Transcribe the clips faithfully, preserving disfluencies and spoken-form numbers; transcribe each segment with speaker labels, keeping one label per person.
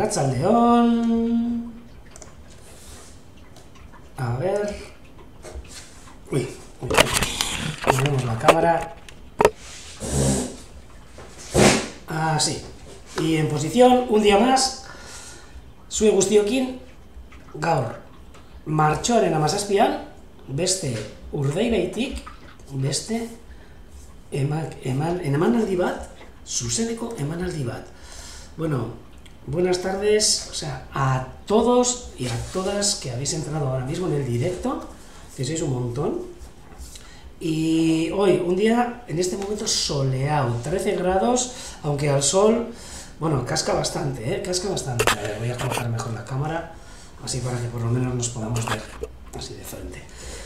Speaker 1: Arratsaldeon. A ver. Uy, uy, uy. Ponemos la cámara. Así. Y en posición, un día más. Zue guztiokin gaur martxoaren hamazazpian beste Urdaireitik beste eman, eman, emanaldi bat, zuzeneko emanaldi bat. Bueno, buenas tardes, o sea, a todos y a todas que habéis entrado ahora mismo en el directo, que sois un montón. Y hoy, un día, en este momento soleado, trece grados, aunque al sol, bueno, casca bastante, ¿eh? Casca bastante. A ver, voy a colocar mejor la cámara, así para que por lo menos nos podamos ver así de frente.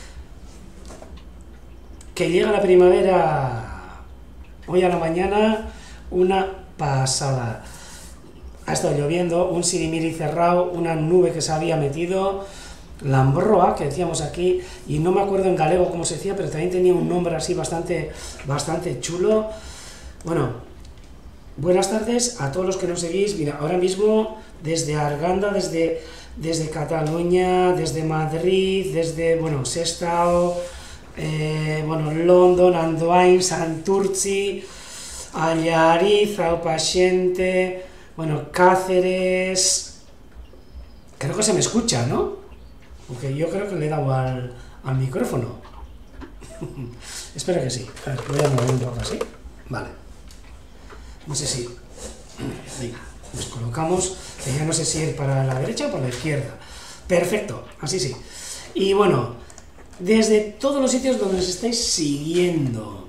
Speaker 1: Que llega la primavera, hoy a la mañana, una pasada. Ha estado lloviendo, un sirimiri cerrado, una nube que se había metido, Lambroa, que decíamos aquí, y no me acuerdo en galego cómo se decía, pero también tenía un nombre así bastante, bastante chulo. Bueno, buenas tardes a todos los que nos seguís. Mira, ahora mismo desde Arganda, desde, desde Cataluña, desde Madrid, desde, bueno, Sestao, eh, bueno, London, Andoain, Santurtzi, Allariz, Alpachente, bueno, Cáceres. Creo que se me escucha, ¿no? Porque yo creo que le he dado al, al micrófono. Espero que sí. A ver, voy a mover un poco así. Vale. No sé si... Venga, nos colocamos, que ya no sé si ir para la derecha o para la izquierda. Perfecto, así sí. Y bueno, desde todos los sitios donde nos estáis siguiendo.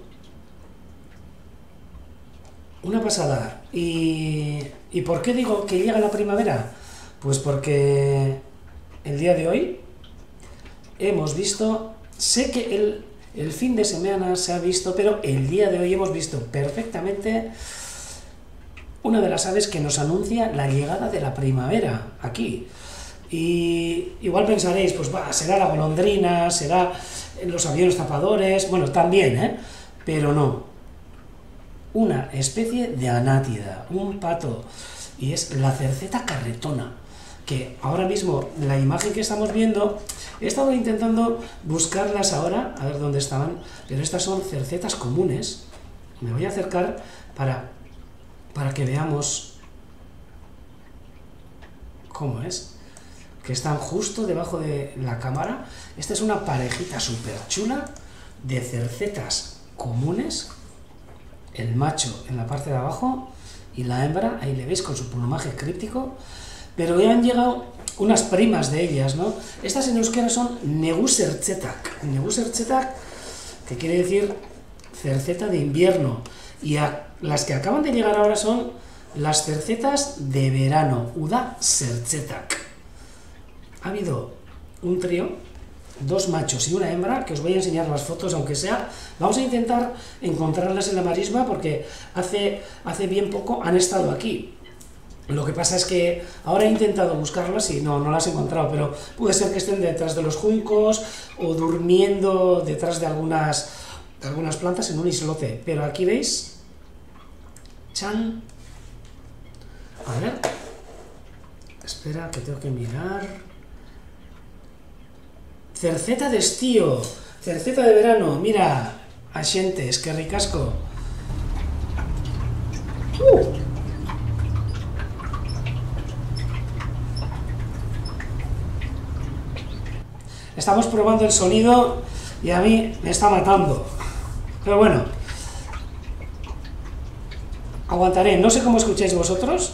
Speaker 1: Una pasada. ¿Y, ¿y por qué digo que llega la primavera? Pues porque el día de hoy hemos visto, sé que el, el fin de semana se ha visto, pero el día de hoy hemos visto perfectamente una de las aves que nos anuncia la llegada de la primavera aquí. Y igual pensaréis, pues va, será la golondrina, será los aviones tapadores, bueno, también, ¿eh? Pero no. Una especie de anátida, un pato, y es la cerceta carretona, que ahora mismo, la imagen que estamos viendo, he estado intentando buscarlas ahora, a ver dónde estaban, pero estas son cercetas comunes. Me voy a acercar para, para que veamos cómo es, que están justo debajo de la cámara. Esta es una parejita súper chula de cercetas comunes, el macho en la parte de abajo y la hembra, ahí le veis con su plumaje críptico, pero ya han llegado unas primas de ellas, ¿no? Estas en euskera son negusertzetak, negusertzetak, que quiere decir cerceta de invierno, y a, las que acaban de llegar ahora son las cercetas de verano, uda sertzetak. Ha habido un trío, dos machos y una hembra, que os voy a enseñar las fotos, aunque sea, vamos a intentar encontrarlas en la marisma, porque hace, hace bien poco han estado aquí. Lo que pasa es que ahora he intentado buscarlas y no, no las he encontrado, pero puede ser que estén detrás de los juncos o durmiendo detrás de algunas, de algunas plantas en un islote. Pero aquí veis, chan, a ver, espera que tengo que mirar, cerceta de estío, cerceta de verano, mira, axente, es que ricasco. Uh. Estamos probando el sonido y a mí me está matando. Pero bueno, aguantaré. No sé cómo escucháis vosotros.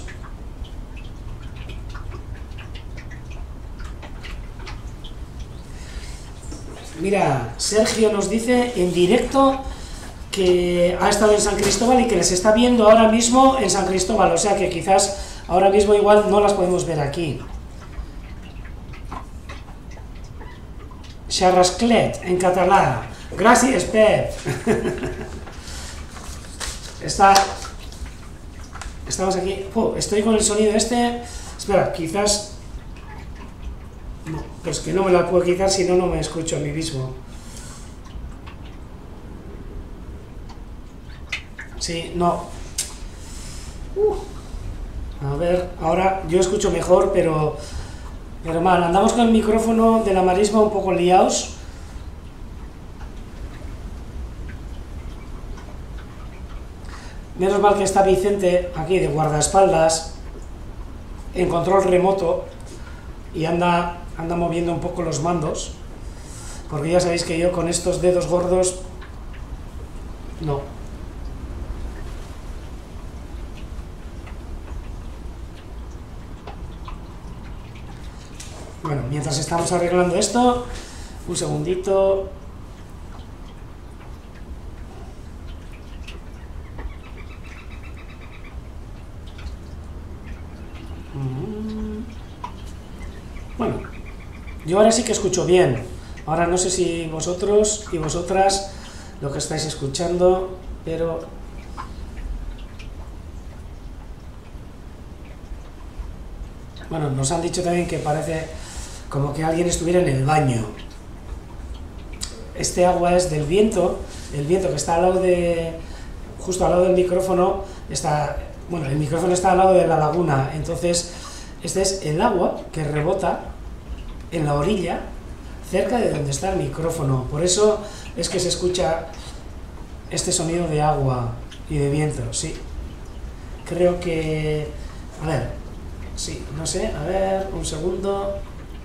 Speaker 1: Mira, Sergio nos dice en directo que ha estado en San Cristóbal y que les está viendo ahora mismo en San Cristóbal. O sea que quizás ahora mismo igual no las podemos ver aquí. Xarrasclet, en catalán. Gracias, Pep. Está... Estamos aquí... Oh, estoy con el sonido este... Espera, quizás... No, pues que no me la puedo quitar, si no, no me escucho a mí mismo. Sí, no. Uh. A ver, ahora yo escucho mejor, pero, pero mal. Andamos con el micrófono de la marisma un poco liados. Menos mal que está Vicente aquí de guardaespaldas, en control remoto, y anda, anda moviendo un poco los mandos, porque ya sabéis que yo con estos dedos gordos, no. Bueno, mientras estamos arreglando esto, un segundito. Bueno, yo ahora sí que escucho bien. Ahora no sé si vosotros y vosotras lo que estáis escuchando, pero... Bueno, nos han dicho también que parece como que alguien estuviera en el baño. Este agua es del viento, el viento que está al lado de... justo al lado del micrófono, está... Bueno, el micrófono está al lado de la laguna, entonces este es el agua que rebota en la orilla, cerca de donde está el micrófono. Por eso es que se escucha este sonido de agua y de viento, sí. Creo que... A ver, sí, no sé, a ver, un segundo.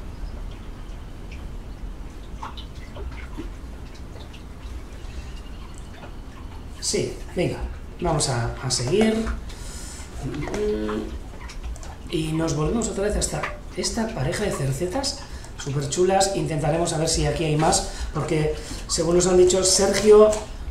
Speaker 1: Sí, venga, vamos a, a seguir. Y nos volvemos otra vez hasta esta pareja de cercetas súper chulas. Intentaremos a ver si aquí hay más, porque según nos han dicho Sergio...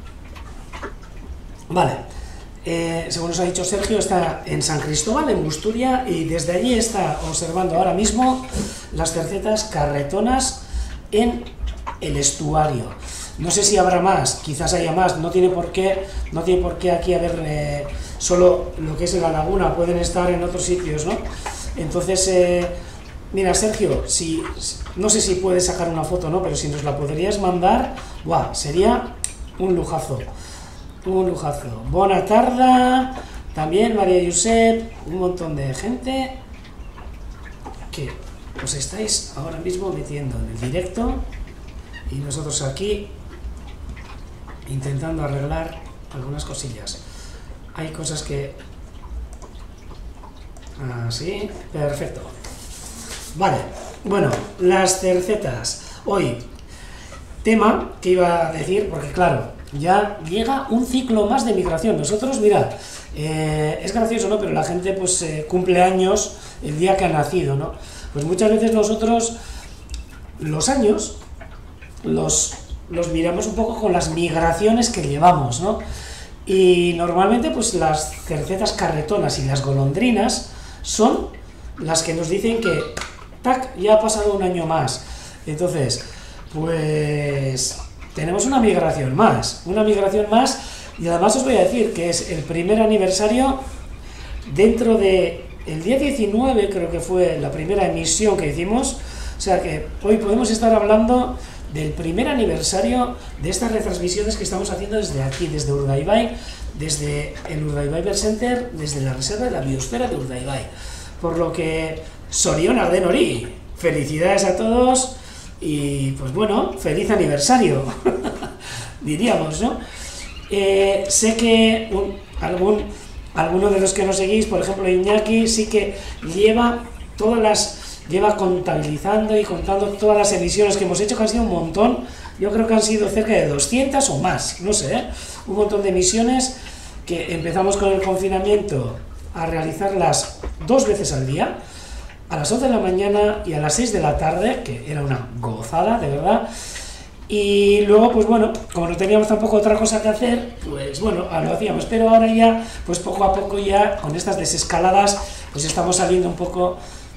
Speaker 1: Vale, eh, según nos ha dicho Sergio, está en San Cristóbal, en Busturia, y desde allí está observando ahora mismo las cercetas carretonas en el estuario. No sé si habrá más, quizás haya más, no tiene por qué, no tiene por qué aquí haber eh, solo lo que es en la laguna, pueden estar en otros sitios, ¿no? Entonces, eh, mira, Sergio, si, no sé si puedes sacar una foto, ¿no? Pero si nos la podrías mandar, ¡guau! Sería un lujazo, un lujazo. Buena tarde, también María Josep, un montón de gente que os estáis ahora mismo metiendo en el directo y nosotros aquí intentando arreglar algunas cosillas. Hay cosas que... Así, perfecto. Vale, bueno, las cercetas. Hoy, tema que iba a decir, porque claro, ya llega un ciclo más de migración. Nosotros, mirad, eh, es gracioso, ¿no? Pero la gente pues eh, cumple años el día que ha nacido, ¿no? Pues muchas veces nosotros los años los, los miramos un poco con las migraciones que llevamos, ¿no? Y normalmente pues las cercetas carretonas y las golondrinas son las que nos dicen que tac, ya ha pasado un año más. Entonces, pues tenemos una migración más, una migración más, y además os voy a decir que es el primer aniversario dentro de el día diecinueve, creo que fue la primera emisión que hicimos, o sea que hoy podemos estar hablando del primer aniversario de estas retransmisiones que estamos haciendo desde aquí, desde Urdaibai, desde el Urdaibai Bird Center, desde la reserva de la biosfera de Urdaibai. Por lo que, Sorionak den hori, felicidades a todos y pues bueno, feliz aniversario, diríamos, ¿no? Eh, sé que un, algún, alguno de los que nos seguís, por ejemplo Iñaki, sí que lleva todas las... lleva contabilizando y contando todas las emisiones que hemos hecho, que han sido un montón. Yo creo que han sido cerca de doscientas o más, no sé, ¿eh? Un montón de emisiones que empezamos con el confinamiento a realizarlas dos veces al día, a las once de la mañana y a las seis de la tarde, que era una gozada, de verdad. Y luego, pues bueno, como no teníamos tampoco otra cosa que hacer, pues bueno, lo hacíamos. Pero ahora ya, pues poco a poco ya, con estas desescaladas, pues estamos saliendo un poco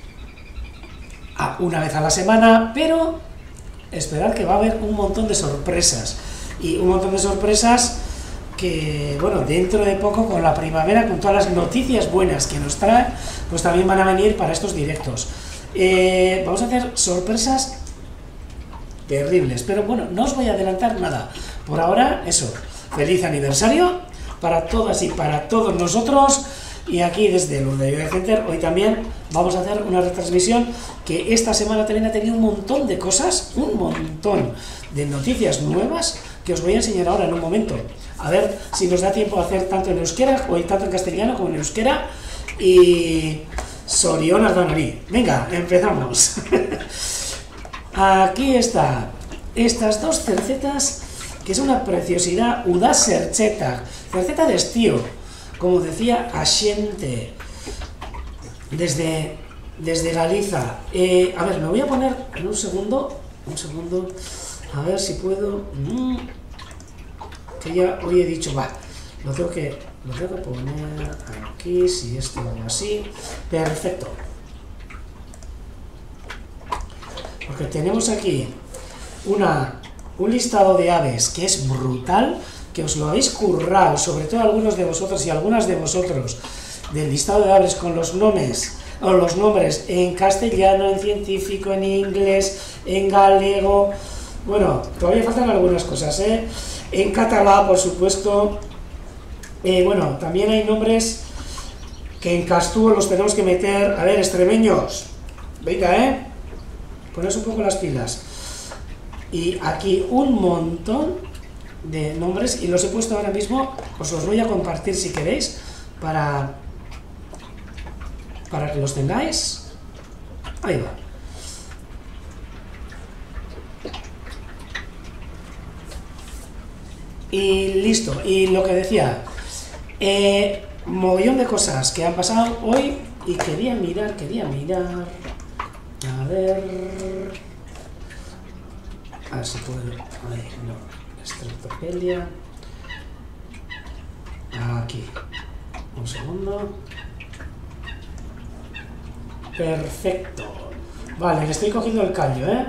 Speaker 1: a una vez a la semana, pero esperad que va a haber un montón de sorpresas. Y un montón de sorpresas que, bueno, dentro de poco, con la primavera, con todas las noticias buenas que nos trae, pues también van a venir para estos directos. Eh, vamos a hacer sorpresas terribles, pero bueno, no os voy a adelantar nada. Por ahora, eso, feliz aniversario para todas y para todos nosotros, Y aquí desde el Udemy Center hoy también vamos a hacer una retransmisión que esta semana también ha tenido un montón de cosas, un montón de noticias nuevas que os voy a enseñar ahora en un momento. A ver si nos da tiempo a hacer tanto en euskera, hoy tanto en castellano como en euskera. Y Sorion Ardanarí. Venga, empezamos. Aquí está. Estas dos cercetas, que es una preciosidad, Udá Cerceta, cerceta de estío, como decía Axente, desde, desde Galiza. Eh, a ver, me voy a poner en un segundo, un segundo, a ver si puedo, mm, que ya hoy he dicho, va, lo tengo que, lo tengo que poner aquí, si esto va así, perfecto. Porque tenemos aquí una, un listado de aves que es brutal, que os lo habéis currado, sobre todo algunos de vosotros y algunas de vosotros, del listado de aves con los nombres, o los nombres en castellano, en científico, en inglés, en galego, bueno, todavía faltan algunas cosas, ¿eh? En catalán, por supuesto, eh, bueno, también hay nombres que en castúo los tenemos que meter, a ver, extremeños, venga, ¿eh? Ponéis un poco las pilas. Y aquí un montón de nombres, y los he puesto ahora mismo, os los voy a compartir si queréis, para, para que los tengáis. Ahí va. Y listo, y lo que decía, eh, mogollón de cosas que han pasado hoy, y quería mirar, quería mirar, a ver, a ver si puedo, ahí, no. Streptopelia, aquí, un segundo, perfecto, vale, le estoy cogiendo el callo, ¿eh?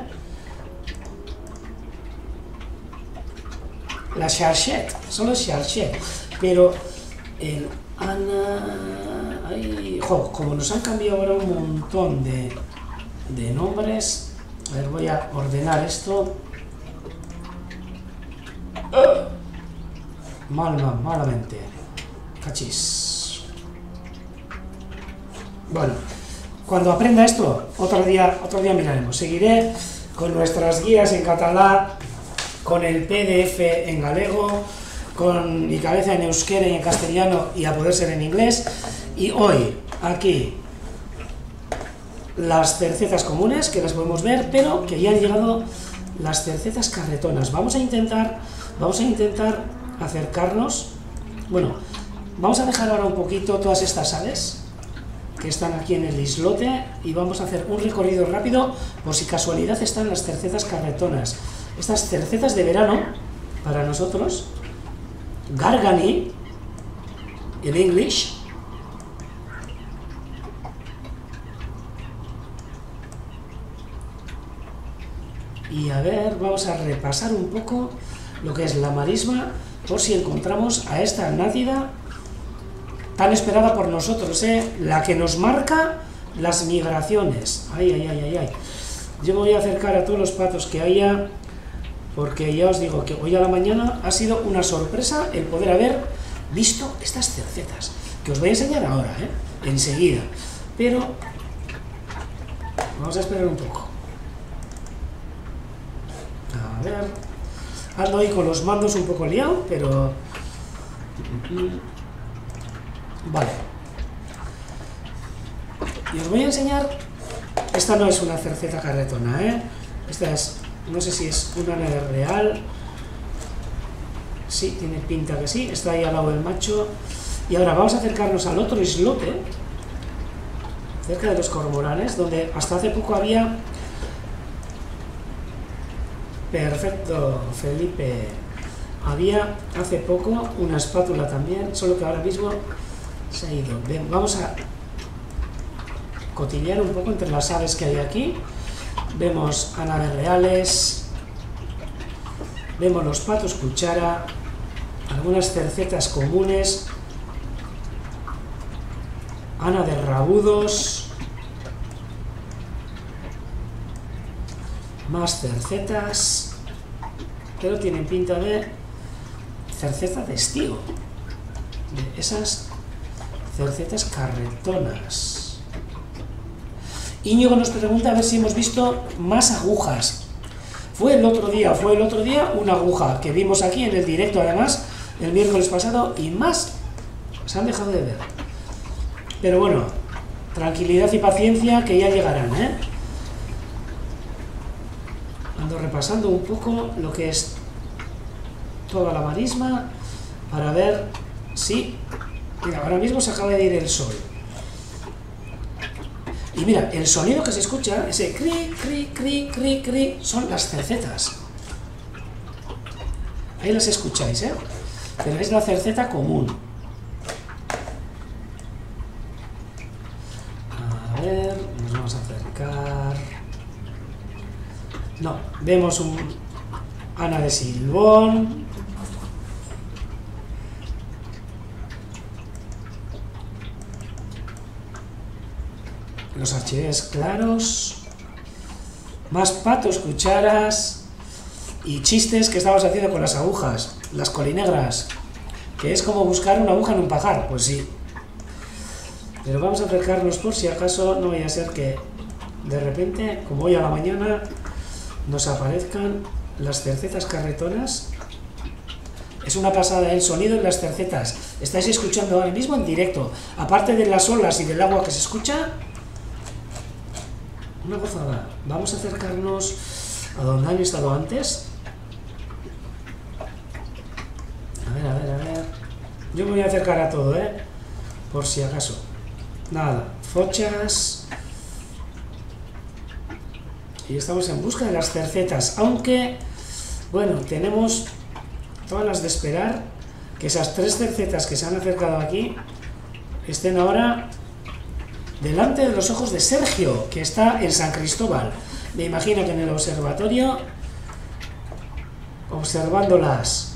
Speaker 1: La Charchet, solo Charchet, pero el Ana, ay, jo, como nos han cambiado ahora un montón de, de nombres, a ver, voy a ordenar esto. Mal, mal, malamente. Cachis. Bueno, cuando aprenda esto, otro día, otro día miraremos. Seguiré con nuestras guías en catalán, con el P D F en galego, con mi cabeza en euskera y en castellano y a poder ser en inglés. Y hoy, aquí, las cercetas comunes, que las podemos ver, pero que ya han llegado las cercetas carretonas. Vamos a intentar, vamos a intentar acercarnos, bueno, vamos a dejar ahora un poquito todas estas aves que están aquí en el islote y vamos a hacer un recorrido rápido por si casualidad están las cercetas carretonas, estas cercetas de verano para nosotros, Gargani en English, y a ver, vamos a repasar un poco lo que es la marisma, por si encontramos a esta nátida tan esperada por nosotros, ¿eh? La que nos marca las migraciones. Ay, ay, ay, ay, ay. Yo me voy a acercar a todos los patos que haya, porque ya os digo que hoy a la mañana ha sido una sorpresa el poder haber visto estas cercetas, que os voy a enseñar ahora, ¿eh? Enseguida. Pero vamos a esperar un poco. A ver... Ando ahí con los mandos un poco liado, pero... Vale. Y os voy a enseñar... Esta no es una cerceta carretona, ¿eh? Esta es... No sé si es una real... Sí, tiene pinta que sí. Está ahí al lado del macho. Y ahora vamos a acercarnos al otro islote, cerca de los cormoranes, donde hasta hace poco había... Perfecto, Felipe. Había hace poco una espátula también, solo que ahora mismo se ha ido. Bien, vamos a cotillear un poco entre las aves que hay aquí. Vemos anaves reales, vemos los patos cuchara, algunas cercetas comunes, ana de rabudos, más cercetas, pero tienen pinta de cerceta de estío, de esas cercetas carretonas. Íñigo nos pregunta a ver si hemos visto más agujas. Fue el otro día, fue el otro día una aguja que vimos aquí en el directo, además, el miércoles pasado, y más se han dejado de ver. Pero bueno, tranquilidad y paciencia que ya llegarán, ¿eh? Ando repasando un poco lo que es toda la marisma para ver si... Mira, ahora mismo se acaba de ir el sol. Y mira, el sonido que se escucha, ese cri, cri, cri, cri, cri, son las cercetas. Ahí las escucháis, ¿eh? Pero es la cerceta común. A ver, nos vamos a acercar. No, vemos un Ana de Silbón. Los archives claros, más patos, cucharas y chistes que estamos haciendo con las agujas, las colinegras, que es como buscar una aguja en un pajar, pues sí. Pero vamos a acercarnos por si acaso no vaya a ser que de repente, como hoy a la mañana, nos aparezcan las cercetas carretonas. Es una pasada el sonido en las cercetas. Estáis escuchando ahora mismo en directo, aparte de las olas y del agua que se escucha. Una gozada. Vamos a acercarnos a donde han estado antes. A ver, a ver, a ver. Yo me voy a acercar a todo, ¿eh? Por si acaso. Nada. Fochas. Y estamos en busca de las cercetas. Aunque, bueno, tenemos todas las de esperar que esas tres cercetas que se han acercado aquí estén ahora delante de los ojos de Sergio, que está en San Cristóbal. Me imagino que en el observatorio, observándolas.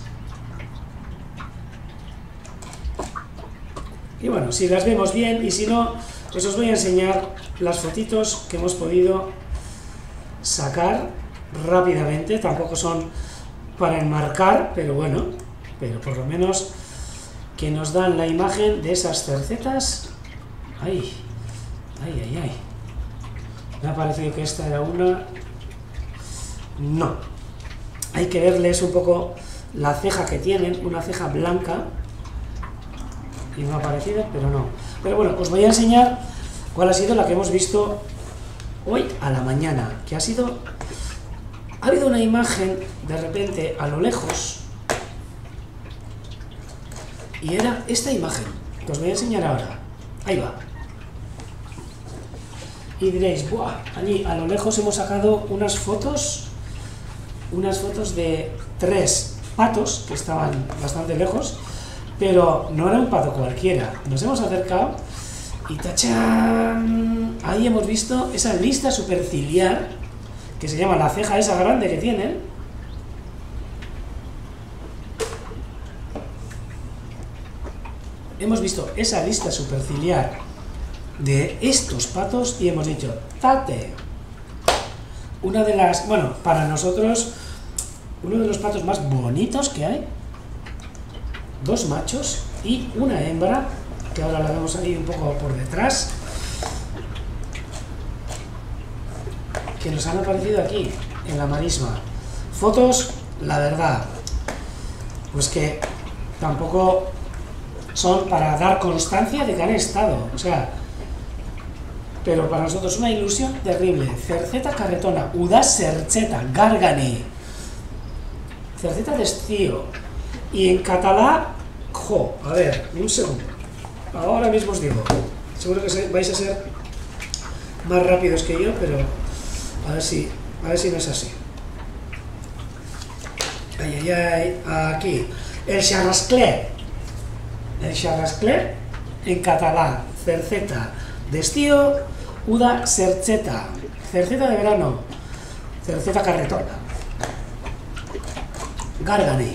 Speaker 1: Y bueno, si las vemos bien, y si no, pues os voy a enseñar las fotitos que hemos podido sacar rápidamente. Tampoco son para enmarcar, pero bueno, pero por lo menos que nos dan la imagen de esas cercetas. ¡Ay! ¡Ay, ay, ay! Me ha parecido que esta era una... No. Hay que verles un poco la ceja que tienen, una ceja blanca. Y me ha parecido, pero no. Pero bueno, os voy a enseñar cuál ha sido la que hemos visto hoy a la mañana. Que ha sido... Ha habido una imagen, de repente, a lo lejos. Y era esta imagen, que os voy a enseñar ahora. Ahí va. Y diréis, ¡buah! Allí a lo lejos hemos sacado unas fotos, unas fotos de tres patos que estaban bastante lejos, pero no era un pato cualquiera. Nos hemos acercado y ¡tachán! Ahí hemos visto esa lista superciliar, que se llama la ceja esa grande que tienen. Hemos visto esa lista superciliar de estos patos y hemos dicho, tate. Una de las, bueno, para nosotros, uno de los patos más bonitos que hay. Dos machos y una hembra, que ahora la vemos ahí un poco por detrás, que nos han aparecido aquí, en la marisma. Fotos, la verdad, pues que tampoco son para dar constancia de que han estado, o sea, pero para nosotros una ilusión terrible. Cerceta carretona, Udas cerceta, Gargani, cerceta de estío, y en catalá, jo, a ver, un segundo, ahora mismo os digo, seguro que vais a ser más rápidos que yo, pero a ver si, a ver si no es así. Ay, ay, ay, aquí, el xarrascler, el xarrascler, en catalán, cerceta de estío, Uda cerceta, cerceta de verano, cerceta carretona, Gargani.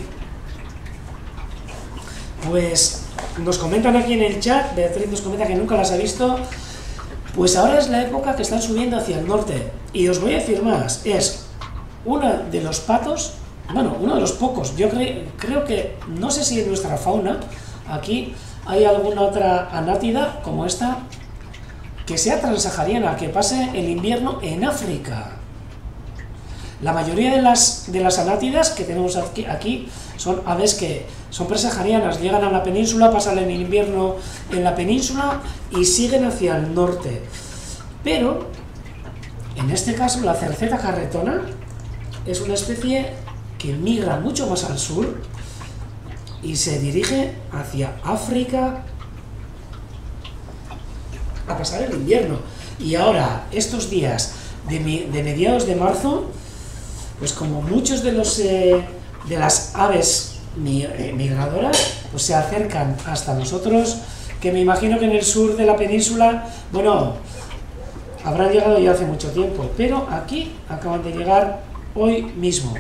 Speaker 1: Pues nos comentan aquí en el chat, Beatriz nos comenta que nunca las ha visto. Pues ahora es la época que están subiendo hacia el norte, y os voy a decir más, es uno de los patos, bueno, uno de los pocos, yo cre creo que, no sé si en nuestra fauna, aquí hay alguna otra anátida, como esta, que sea transahariana, que pase el invierno en África. La mayoría de las, de las anátidas que tenemos aquí, aquí son aves que son presaharianas, llegan a la península, pasan el invierno en la península y siguen hacia el norte. Pero, en este caso, la cerceta carretona es una especie que migra mucho más al sur y se dirige hacia África a pasar el invierno. Y ahora, estos días de, de mediados de marzo, pues como muchos de los eh, de las aves migradoras pues se acercan hasta nosotros, que me imagino que en el sur de la península, bueno, habrán llegado ya hace mucho tiempo, pero aquí acaban de llegar hoy mismo.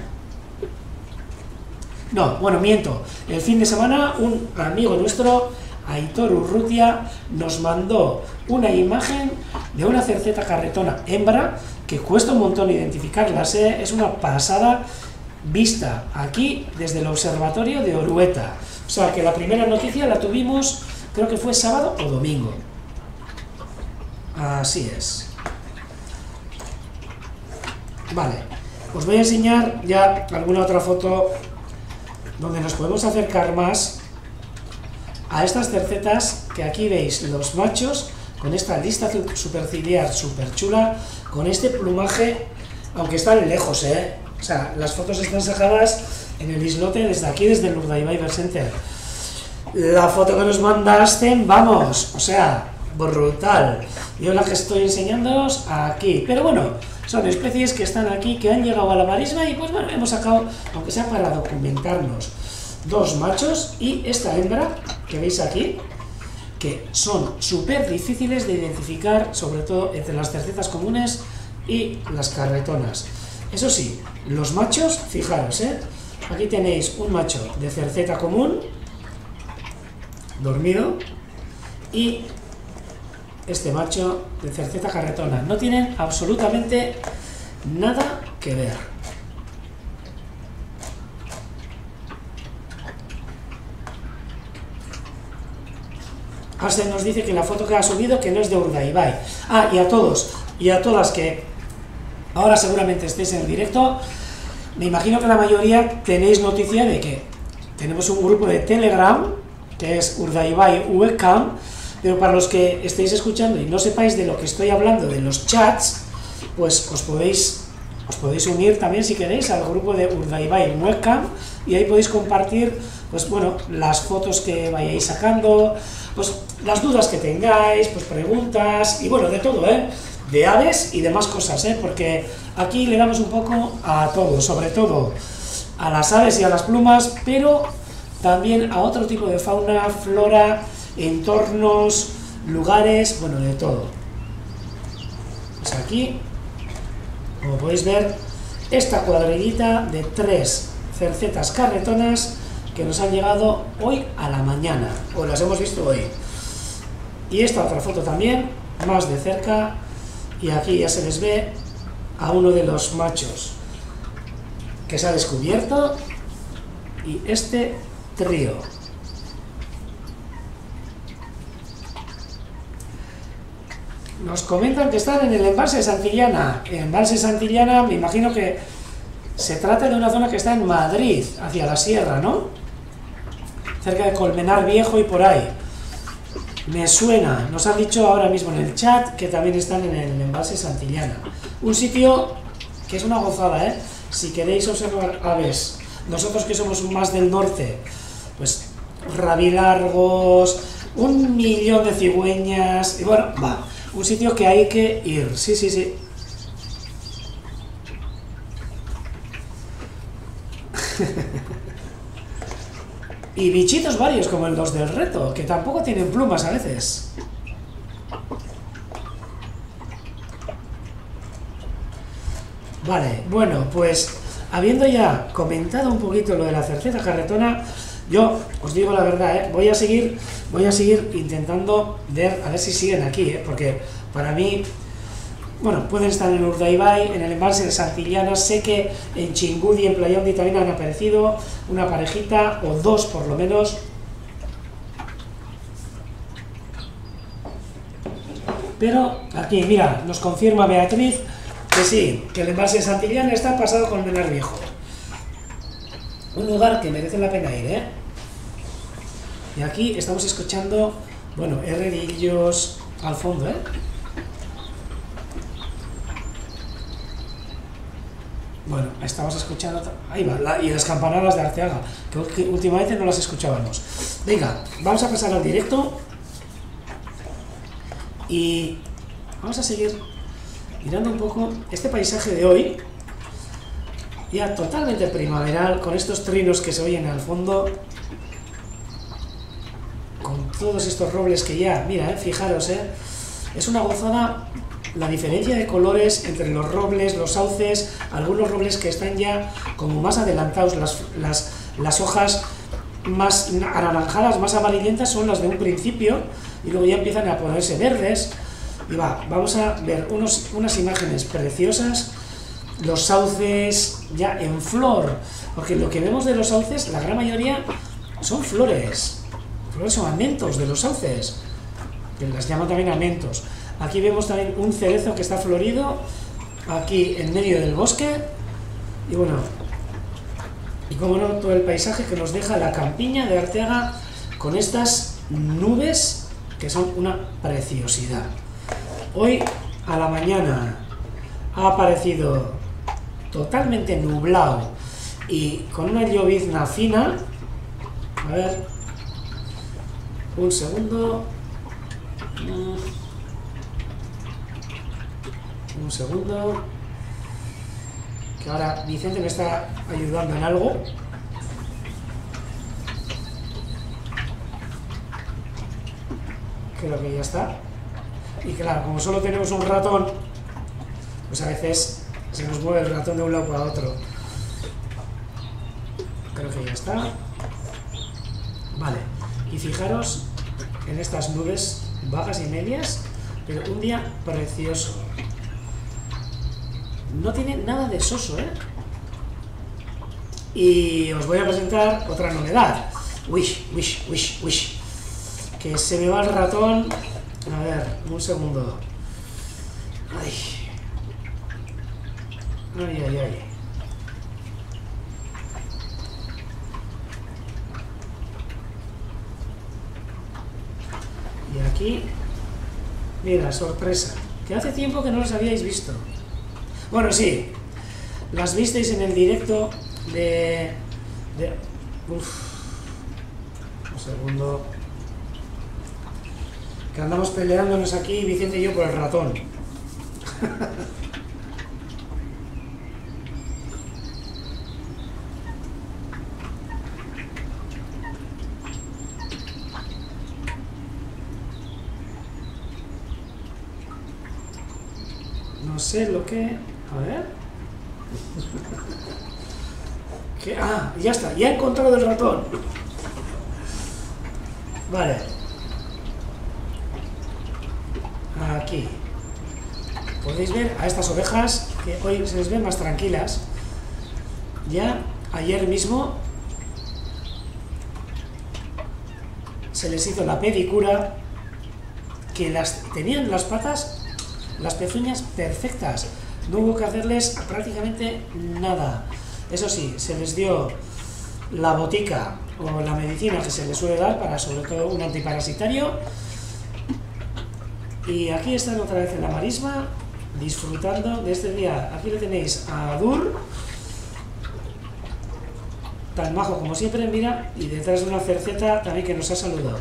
Speaker 1: No, bueno, miento, el fin de semana un amigo nuestro, Aitor Urrutia, nos mandó una imagen de una cerceta carretona hembra, que cuesta un montón identificarlas, ¿eh? Es una pasada, vista aquí desde el observatorio de Orueta. O sea que la primera noticia la tuvimos, creo que fue sábado o domingo. Así es. Vale, os voy a enseñar ya alguna otra foto donde nos podemos acercar más a estas cercetas, que aquí veis los machos con esta lista superciliar súper chula, con este plumaje, aunque están lejos, ¿eh? O sea, las fotos están sacadas en el islote desde aquí, desde el Urdaibai Bird Center. La foto que nos mandaste, vamos, o sea, brutal. Yo la que estoy enseñándoos aquí, pero bueno, son especies que están aquí, que han llegado a la marisma y pues bueno, hemos sacado, aunque sea para documentarnos, dos machos y esta hembra que veis aquí, que son súper difíciles de identificar, sobre todo entre las cercetas comunes y las carretonas. Eso sí, los machos, fijaros, ¿eh? Aquí tenéis un macho de cerceta común, dormido, y este macho de cerceta carretona. No tienen absolutamente nada que ver. Arsen nos dice que la foto que ha subido que no es de Urdaibai. Ah, y a todos y a todas que ahora seguramente estéis en el directo, me imagino que la mayoría tenéis noticia de que tenemos un grupo de Telegram que es Urdaibai Webcam, pero para los que estéis escuchando y no sepáis de lo que estoy hablando, de los chats, pues os podéis, os podéis unir también si queréis al grupo de Urdaibai Webcam y ahí podéis compartir, pues bueno, las fotos que vayáis sacando, pues las dudas que tengáis, pues preguntas y bueno, de todo, ¿eh? De aves y demás cosas, ¿eh? Porque aquí le damos un poco a todo, sobre todo a las aves y a las plumas, pero también a otro tipo de fauna, flora, entornos, lugares, bueno, de todo. Pues aquí, como podéis ver, esta cuadrillita de tres cercetas carretonas que nos han llegado hoy a la mañana, o las hemos visto hoy. Y esta otra foto también, más de cerca, y aquí ya se les ve a uno de los machos que se ha descubierto, y este trío. Nos comentan que están en el embalse de Santillana. El embalse de Santillana, me imagino que se trata de una zona que está en Madrid, hacia la sierra, ¿no? Cerca de Colmenar Viejo y por ahí. Me suena, nos han dicho ahora mismo en el chat que también están en el embalse Santillana. Un sitio que es una gozada, ¿eh? Si queréis observar aves, nosotros que somos más del norte, pues rabilargos, un millón de cigüeñas, y bueno, va, un sitio que hay que ir, sí, sí, sí. Y bichitos varios como los del reto, que tampoco tienen plumas a veces. Vale, bueno, pues habiendo ya comentado un poquito lo de la cerceta carretona, yo os digo la verdad, ¿eh? voy a seguir, voy a seguir intentando ver, a ver si siguen aquí, ¿eh? Porque para mí, bueno, pueden estar en Urdaibai, en el embalse de Santillana, sé que en Chingudi, en Playa Hondi también han aparecido una parejita, o dos por lo menos. Pero aquí, mira, nos confirma Beatriz que sí, que el embalse de Santillán está pasado con Menar Viejo. Un lugar que merece la pena ir, ¿eh? Y aquí estamos escuchando, bueno, herrerillos al fondo, ¿eh? Bueno, estamos escuchando... Ahí va, la, y las campanadas de Arteaga, que, que últimamente no las escuchábamos. Venga, vamos a pasar al directo. Y vamos a seguir mirando un poco este paisaje de hoy, ya totalmente primaveral, con estos trinos que se oyen al fondo, con todos estos robles que ya, mira, eh, fijaros, eh, es una gozada la diferencia de colores entre los robles, los sauces, algunos robles que están ya como más adelantados, las, las, las hojas más anaranjadas, más amarillentas son las de un principio, y luego ya empiezan a ponerse verdes. Y va, vamos a ver unos, unas imágenes preciosas, los sauces ya en flor, porque lo que vemos de los sauces, la gran mayoría son flores, flores o amentos de los sauces, que las llaman también amentos. Aquí vemos también un cerezo que está florido, aquí en medio del bosque, y bueno, y como no, todo el paisaje que nos deja la campiña de Arteaga con estas nubes que son una preciosidad. Hoy a la mañana ha aparecido totalmente nublado y con una llovizna fina. A ver, un segundo. Un segundo. Que ahora Vicente me está ayudando en algo. Creo que ya está. Y claro, como solo tenemos un ratón, pues a veces se nos mueve el ratón de un lado para otro. Creo que ya está. Vale, y fijaros en estas nubes bajas y medias, pero un día precioso. No tiene nada de soso, ¿eh? Y os voy a presentar otra novedad. Uy, uy, uy, uy. Que se me va el ratón. A ver, un segundo. Ay. Ay, ay, ay. Y aquí, mira, sorpresa. Que hace tiempo que no las habíais visto. Bueno, sí, las visteis en el directo de... de uf, un segundo... Que andamos peleándonos aquí, Vicente y yo, por el ratón. No sé lo que... A ver... ¿Qué? Ah, ya está, ya he encontrado el ratón. Vale. Aquí podéis ver a estas ovejas que hoy se les ven más tranquilas. Ya ayer mismo se les hizo la pedicura, que las tenían las patas, las pezuñas perfectas, no hubo que hacerles prácticamente nada. Eso sí, se les dio la botica o la medicina que se les suele dar, para sobre todo un antiparasitario. Y aquí están otra vez en la marisma, disfrutando de este día. Aquí le tenéis a Adur, tan majo como siempre, mira, y detrás de una cerceta también que nos ha saludado.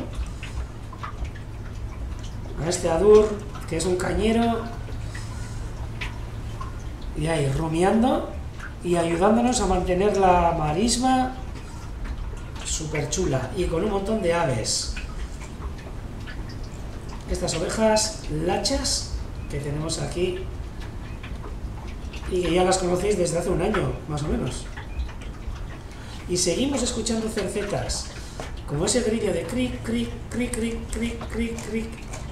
Speaker 1: A este Adur, que es un cañero, y ahí rumiando y ayudándonos a mantener la marisma súper chula, y con un montón de aves. Estas ovejas lachas que tenemos aquí y que ya las conocéis desde hace un año, más o menos. Y seguimos escuchando cercetas, como ese grillo de cric, cric, cric, cric, cric, cric, cric.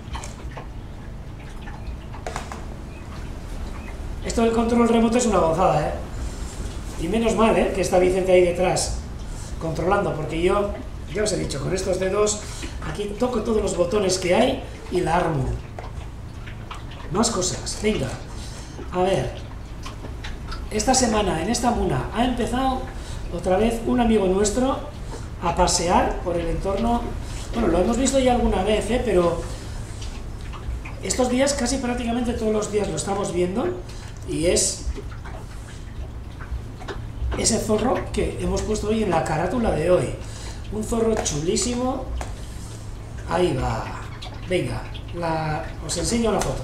Speaker 1: Esto del control remoto es una gozada, ¿eh? Y menos mal, ¿eh?, que está Vicente ahí detrás, controlando, porque yo, ya os he dicho, con estos dedos, aquí toco todos los botones que hay y la armo. más cosas, venga. A ver, esta semana en esta muna ha empezado otra vez un amigo nuestro a pasear por el entorno. Bueno, lo hemos visto ya alguna vez, ¿eh? Pero estos días casi prácticamente todos los días lo estamos viendo, y es ese zorro que hemos puesto hoy en la carátula de hoy. Un zorro chulísimo. Ahí va. Venga, la, os enseño la foto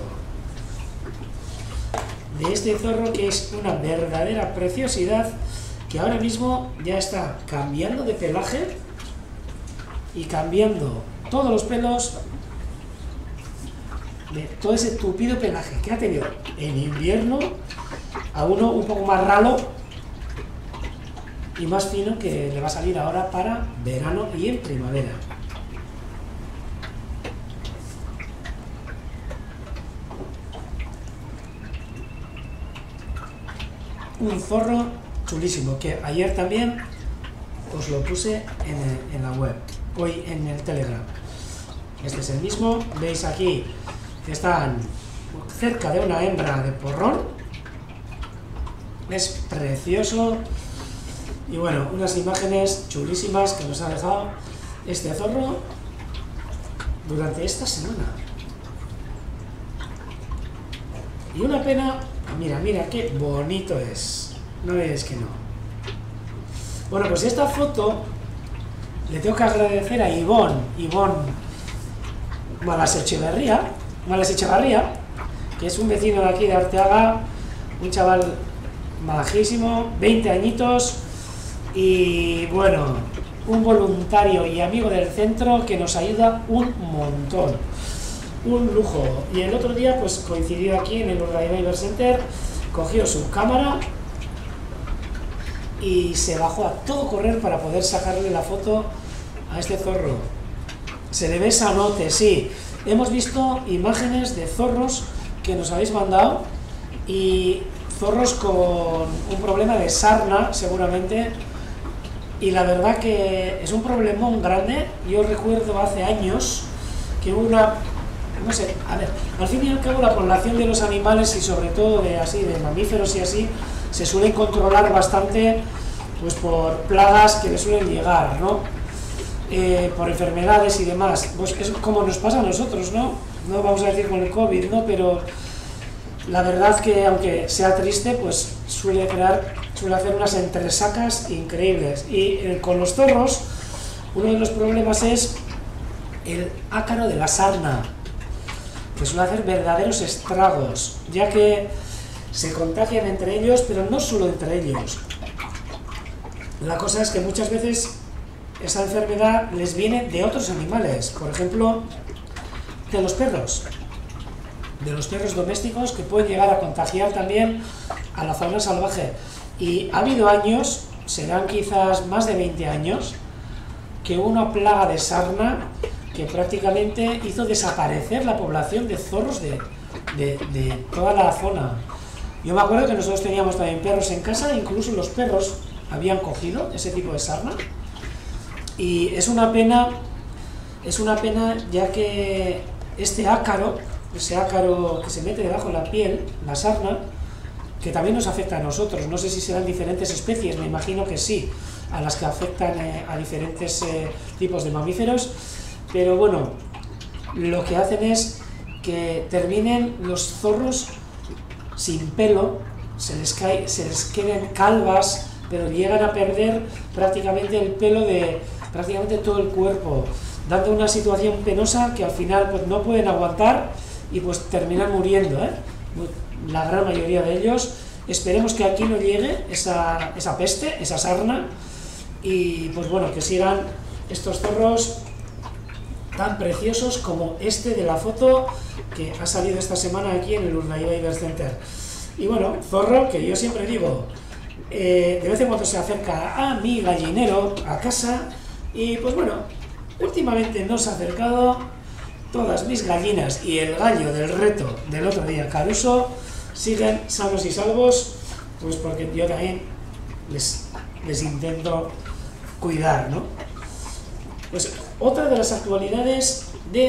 Speaker 1: de este zorro, que es una verdadera preciosidad, que ahora mismo ya está cambiando de pelaje y cambiando todos los pelos de todo ese tupido pelaje que ha tenido en invierno a uno un poco más ralo y más fino, que le va a salir ahora para verano y en primavera. Un zorro chulísimo, que ayer también os lo puse en, el, en la web, hoy en el Telegram. Este es el mismo, veis aquí que están cerca de una hembra de porrón, es precioso, y bueno, unas imágenes chulísimas que nos ha dejado este zorro durante esta semana. Y una pena. Mira, mira, qué bonito es. No veis que no. Bueno, pues esta foto le tengo que agradecer a Ivón, Ivón Malas Echeverría, Malas Echevarría, que es un vecino de aquí de Arteaga, un chaval majísimo, veinte añitos, y bueno, un voluntario y amigo del centro que nos ayuda un montón. Un lujo. Y el otro día pues coincidió aquí en el Urdaibai Bird Center, cogió su cámara y se bajó a todo correr para poder sacarle la foto a este zorro. Se le ve sanote, sí. Hemos visto imágenes de zorros que nos habéis mandado, y zorros con un problema de sarna seguramente, y la verdad que es un problemón grande. Yo recuerdo hace años que hubo una... No sé, a ver, al fin y al cabo la población de los animales, y sobre todo de así de mamíferos y así, se suelen controlar bastante pues por plagas que le suelen llegar, ¿no? Eh, por enfermedades y demás. Pues es como nos pasa a nosotros, ¿no? No vamos a decir con el COVID, ¿no? Pero la verdad que, aunque sea triste, pues suele crear, suele hacer unas entresacas increíbles. Y eh, con los zorros, uno de los problemas es el ácaro de la sarna, que suele hacer verdaderos estragos, ya que se contagian entre ellos, pero no solo entre ellos. La cosa es que muchas veces esa enfermedad les viene de otros animales, por ejemplo, de los perros, de los perros domésticos, que pueden llegar a contagiar también a la fauna salvaje. Y ha habido años, serán quizás más de veinte años, que hubo una plaga de sarna que prácticamente hizo desaparecer la población de zorros de, de, de toda la zona. Yo me acuerdo que nosotros teníamos también perros en casa, incluso los perros habían cogido ese tipo de sarna, y es una pena, es una pena ya que este ácaro, ese ácaro que se mete debajo de la piel, la sarna, que también nos afecta a nosotros, no sé si serán diferentes especies, me imagino que sí, a las que afectan eh, a diferentes eh, tipos de mamíferos. Pero bueno, lo que hacen es que terminen los zorros sin pelo, se les, cae, se les queden calvas, pero llegan a perder prácticamente el pelo de prácticamente todo el cuerpo, dando una situación penosa que al final pues no pueden aguantar y pues terminan muriendo, ¿eh? La gran mayoría de ellos. Esperemos que aquí no llegue esa, esa peste, esa sarna, y pues bueno, que sigan estos zorros tan preciosos como este de la foto que ha salido esta semana aquí en el Urdaibai Bird Center. Y bueno, zorro que yo siempre digo, eh, de vez en cuando se acerca a mi gallinero, a casa, y pues bueno, últimamente nos ha acercado todas mis gallinas, y el gallo del reto del otro día, Caruso, siguen sanos y salvos, pues porque yo también les, les intento cuidar, ¿no? Pues otra de las actualidades de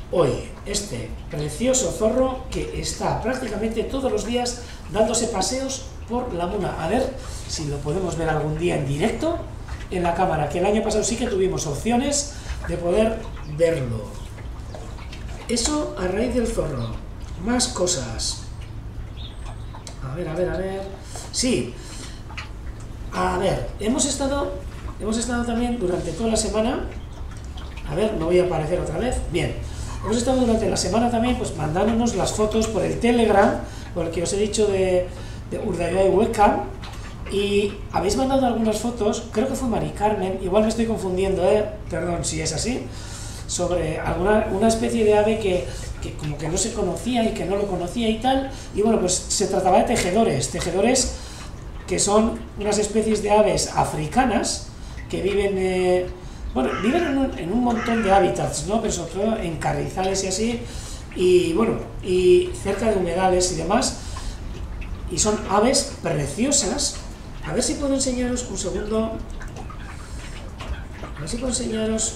Speaker 1: hoy este precioso zorro que está prácticamente todos los días dándose paseos por la Muna. A ver si lo podemos ver algún día en directo en la cámara, que el año pasado sí que tuvimos opciones de poder verlo. Eso a raíz del zorro. Más cosas. A ver, a ver, a ver. Sí. A ver, hemos estado, hemos estado también durante toda la semana. A ver, no voy a aparecer otra vez. Bien. Hemos estado durante la semana también pues mandándonos las fotos por el Telegram, por el que os he dicho de, de Urdaibai Webcam. Y habéis mandado algunas fotos, creo que fue Mari Carmen, igual me estoy confundiendo, ¿eh? Perdón si es así, sobre alguna una especie de ave que, que como que no se conocía y que no lo conocía y tal. Y bueno, pues se trataba de tejedores, tejedores que son unas especies de aves africanas que viven, eh, bueno, viven en un, en un montón de hábitats, ¿no? Pero sobre todo en carrizales y así, y bueno, y cerca de humedales y demás, y son aves preciosas. A ver si puedo enseñaros un segundo. A ver si puedo enseñaros.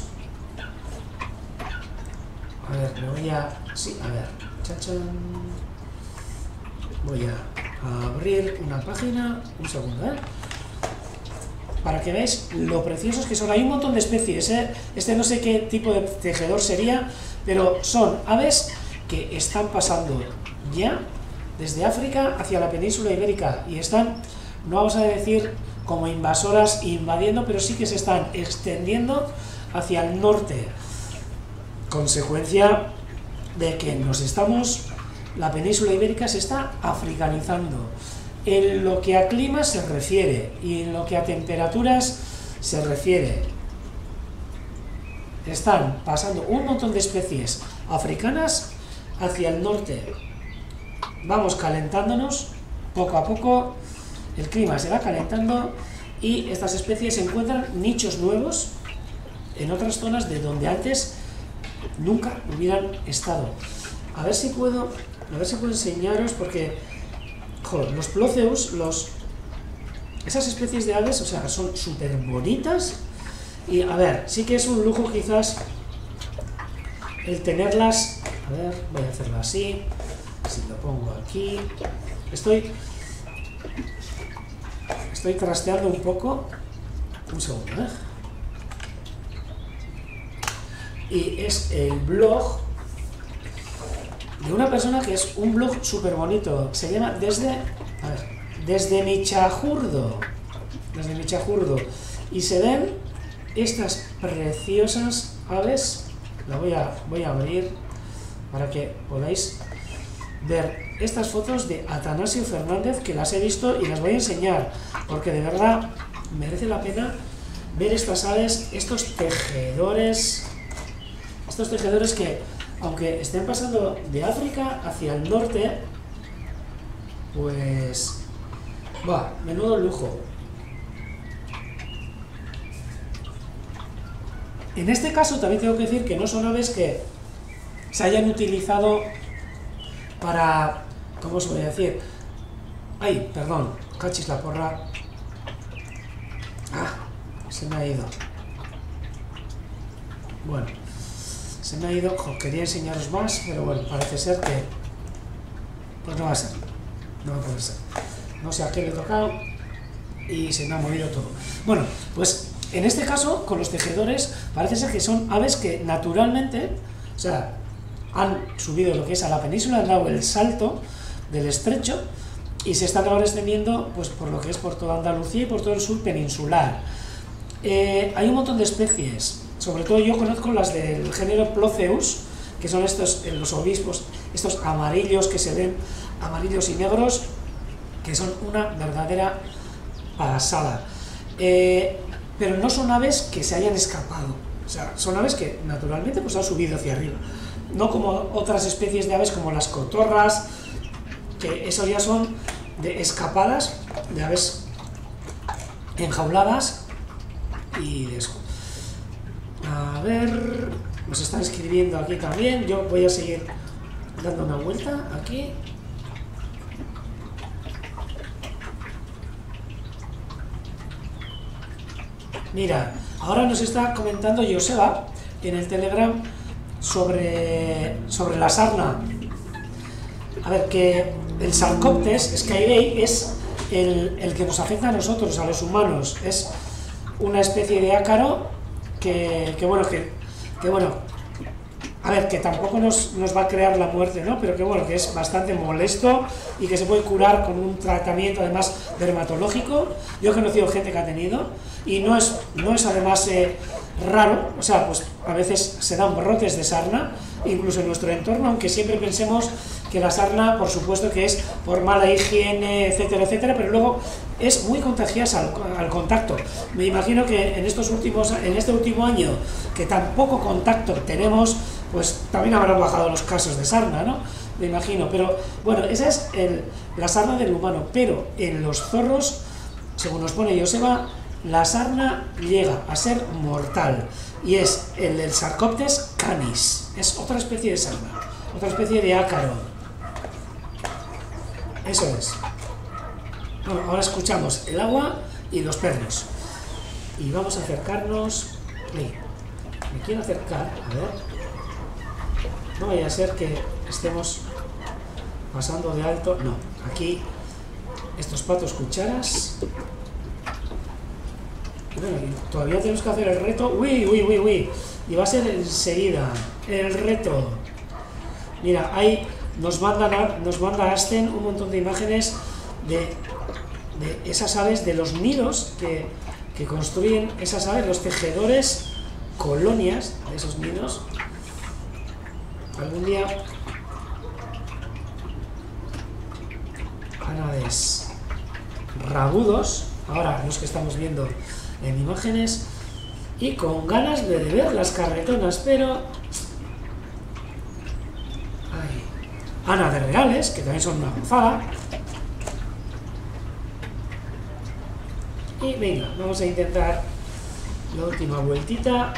Speaker 1: A ver, me voy a. Sí, a ver. Chachan. Voy a abrir una página. Un segundo, ¿eh? Para que veáis lo preciosos que son. Hay un montón de especies, ¿eh? Este no sé qué tipo de tejedor sería, pero son aves que están pasando ya desde África hacia la península ibérica y están, no vamos a decir como invasoras invadiendo, pero sí que se están extendiendo hacia el norte, consecuencia de que nos estamos, la península ibérica se está africanizando en lo que a clima se refiere y en lo que a temperaturas se refiere. Están pasando un montón de especies africanas hacia el norte. Vamos calentándonos poco a poco, el clima se va calentando y estas especies encuentran nichos nuevos en otras zonas de donde antes nunca hubieran estado. A ver si puedo, a ver si puedo enseñaros, porque joder, los Ploceus, los, esas especies de aves, o sea, son súper bonitas y a ver, sí que es un lujo quizás el tenerlas. A ver, voy a hacerlo así. Si lo pongo aquí, estoy estoy trasteando un poco, un segundo, ¿eh? Y es el blog de una persona que es un blog súper bonito, se llama Desde, a ver, Desde Michajurdo, Desde Michajurdo, y se ven estas preciosas aves. La voy a, voy a abrir para que podáis ver estas fotos de Atanasio Fernández, que las he visto y las voy a enseñar, porque de verdad merece la pena ver estas aves, estos tejedores, estos tejedores que, aunque estén pasando de África hacia el norte, pues, va, menudo lujo. En este caso también tengo que decir que no son aves que se hayan utilizado para, ¿cómo os voy a decir? Ay, perdón, cachis la porra. Ah, se me ha ido. Bueno, se me ha ido, jo, quería enseñaros más, pero bueno, parece ser que, pues no va a ser, no va a poder ser. No sé a qué le he tocado y se me ha movido todo. Bueno, pues en este caso, con los tejedores, parece ser que son aves que naturalmente, o sea, han subido lo que es a la península, han dado el salto del estrecho y se están ahora extendiendo pues, por lo que es por toda Andalucía y por todo el sur peninsular. Eh, hay un montón de especies, sobre todo yo conozco las del género Ploceus, que son estos, los obispos, estos amarillos que se ven, amarillos y negros, que son una verdadera pasada. Eh, pero no son aves que se hayan escapado, o sea, son aves que naturalmente pues, han subido hacia arriba. No como otras especies de aves como las cotorras, que eso ya son de escapadas, de aves enjauladas y de eso. A ver, nos están escribiendo aquí también, yo voy a seguir dando una vuelta aquí. Mira, ahora nos está comentando Joseba en el Telegram sobre, sobre la sarna. A ver, que el Sarcoptes skyway es el, el que nos afecta a nosotros, a los humanos. Es una especie de ácaro que, que bueno, que, que bueno, a ver, que tampoco nos, nos va a crear la muerte, ¿no? Pero que bueno, que es bastante molesto y que se puede curar con un tratamiento además dermatológico. Yo he conocido gente que ha tenido y no es, no es además eh, raro, o sea, pues a veces se dan brotes de sarna, incluso en nuestro entorno, aunque siempre pensemos que la sarna, por supuesto que es por mala higiene, etcétera, etcétera, pero luego es muy contagiosa al, al contacto. Me imagino que en estos últimos, en este último año, que tan poco contacto tenemos, pues también habrán bajado los casos de sarna, ¿no? Me imagino, pero bueno, esa es el, la sarna del humano, pero en los zorros, según nos pone Joseba, la sarna llega a ser mortal, y es el del Sarcoptes canis, es otra especie de sarna, otra especie de ácaro. Eso es. Bueno, ahora escuchamos el agua y los perros. Y vamos a acercarnos. Hey, me quiero acercar, a ver. No vaya a ser que estemos pasando de alto. No, aquí estos patos cucharas. Bueno, todavía tenemos que hacer el reto. Uy, uy, uy, uy. Y va a ser enseguida el reto. Mira, ahí nos manda, nos manda Asten un montón de imágenes de, de esas aves, de los nidos que, que construyen esas aves, los tejedores, colonias de esos nidos. Algún día ánades rabudos, ahora los que estamos viendo en imágenes, y con ganas de ver las carretonas, pero ánades reales, que también son una gozada. Y venga, vamos a intentar la última vueltita.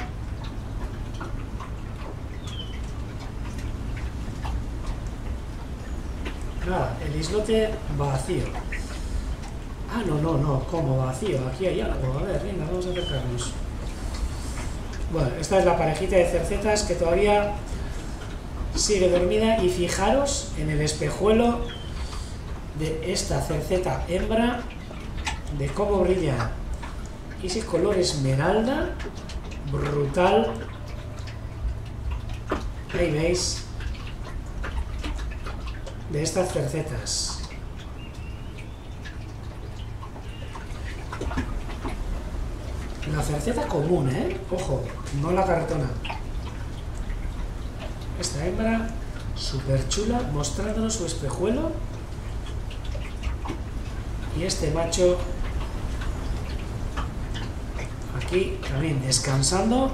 Speaker 1: Nada, el islote vacío. Ah, no, no, no, ¿cómo vacío? Aquí hay algo. A ver, venga, vamos a acercarnos. Bueno, esta es la parejita de cercetas que todavía sigue dormida, y fijaros en el espejuelo de esta cerceta hembra, de cómo brilla ese color esmeralda brutal. Ahí veis, de estas cercetas. La cerceta común, ¿eh? Ojo, no la cartona. Esta hembra súper chula, mostrándonos su espejuelo, y este macho aquí también descansando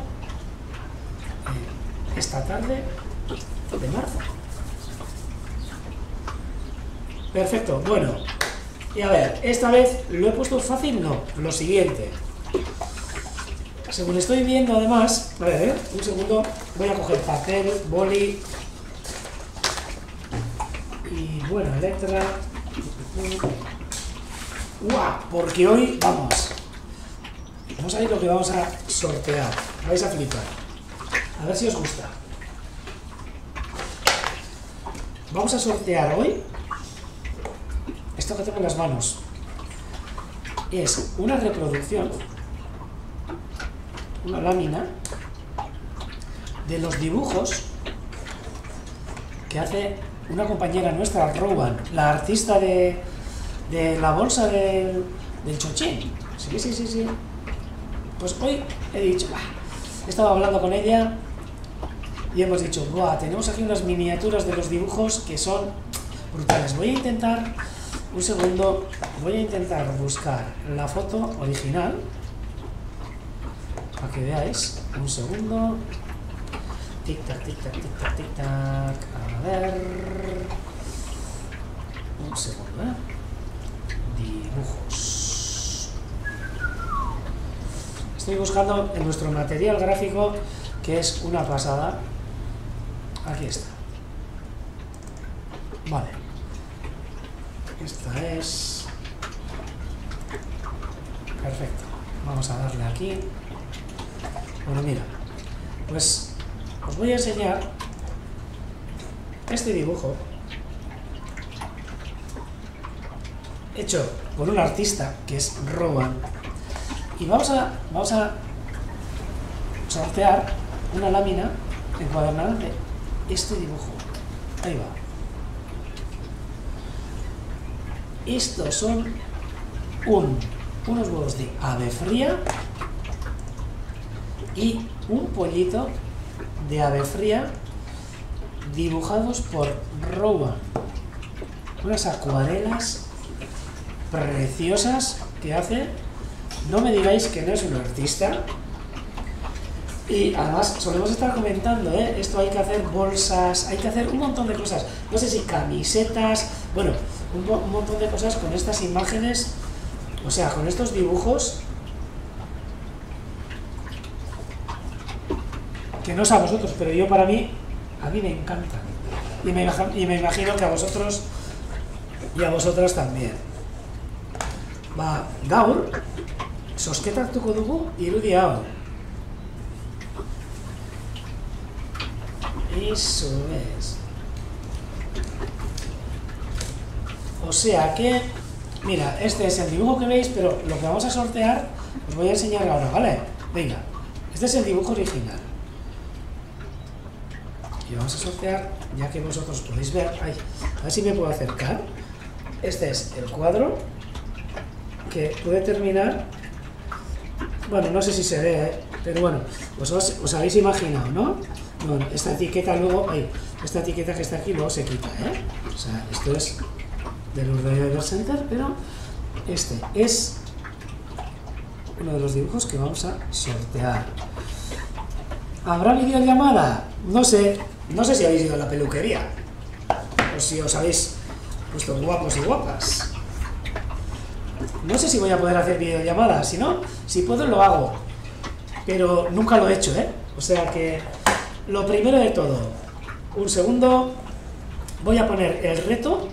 Speaker 1: eh, esta tarde de marzo. Perfecto, bueno, y a ver, esta vez lo he puesto fácil, no, lo siguiente. Según estoy viendo, además, a ver, ¿eh? Un segundo, voy a coger papel, boli y bueno, letra. ¡Guau! Porque hoy, vamos, vamos a ver lo que vamos a sortear. Vais a flipar. A ver si os gusta. Vamos a sortear hoy esto que tengo en las manos. Es una reproducción, una lámina de los dibujos que hace una compañera nuestra, Rowan, la artista de, de la bolsa del, del Chochín. Sí, sí, sí, sí. Pues hoy he dicho, bah, he estado hablando con ella y hemos dicho, buah, tenemos aquí unas miniaturas de los dibujos que son brutales. Voy a intentar, un segundo, voy a intentar buscar la foto original para que veáis. Un segundo. Tic tac, tic tac, tic tac, tic tac. A ver. Un segundo, ¿eh? Dibujos. Estoy buscando en nuestro material gráfico, que es una pasada. Aquí está. Vale. Esta es. Perfecto. Vamos a darle aquí. Bueno, mira. Pues os voy a enseñar este dibujo hecho por un artista que es Rowan, y vamos a, vamos a sortear una lámina encuadernada de este dibujo. Ahí va. Estos son un, unos huevos de ave fría y un pollito de ave fría dibujados por Rowan. Unas acuarelas preciosas que hace. No me digáis que no es un artista. Y además solemos estar comentando, ¿eh? Esto hay que hacer bolsas, hay que hacer un montón de cosas. No sé si camisetas, bueno, un, un montón de cosas con estas imágenes, o sea, con estos dibujos. Que no sé a vosotros, pero yo para mí, a mí me encantan. Y me, y me imagino que a vosotros y a vosotras también. Va, gaur, zozketa hartuko dugu irudi hau. Eso es. O sea que, mira, este es el dibujo que veis, pero lo que vamos a sortear os voy a enseñar ahora, ¿vale? Venga, este es el dibujo original. Y vamos a sortear, ya que vosotros podéis ver, ay, a ver si me puedo acercar. Este es el cuadro, que puede terminar, bueno, no sé si se ve, ¿eh? Pero bueno, vosotros os habéis imaginado, ¿no? Bueno, esta etiqueta luego, ay, esta etiqueta que está aquí luego se quita, ¿eh? O sea, esto es del Urdaibai Center, pero este es uno de los dibujos que vamos a sortear. ¿Habrá videollamada? No sé, no sé si habéis ido a la peluquería o si os habéis puesto guapos y guapas. No sé si voy a poder hacer videollamada, si no, si puedo lo hago, pero nunca lo he hecho, ¿eh? O sea que, lo primero de todo, un segundo, voy a poner el reto,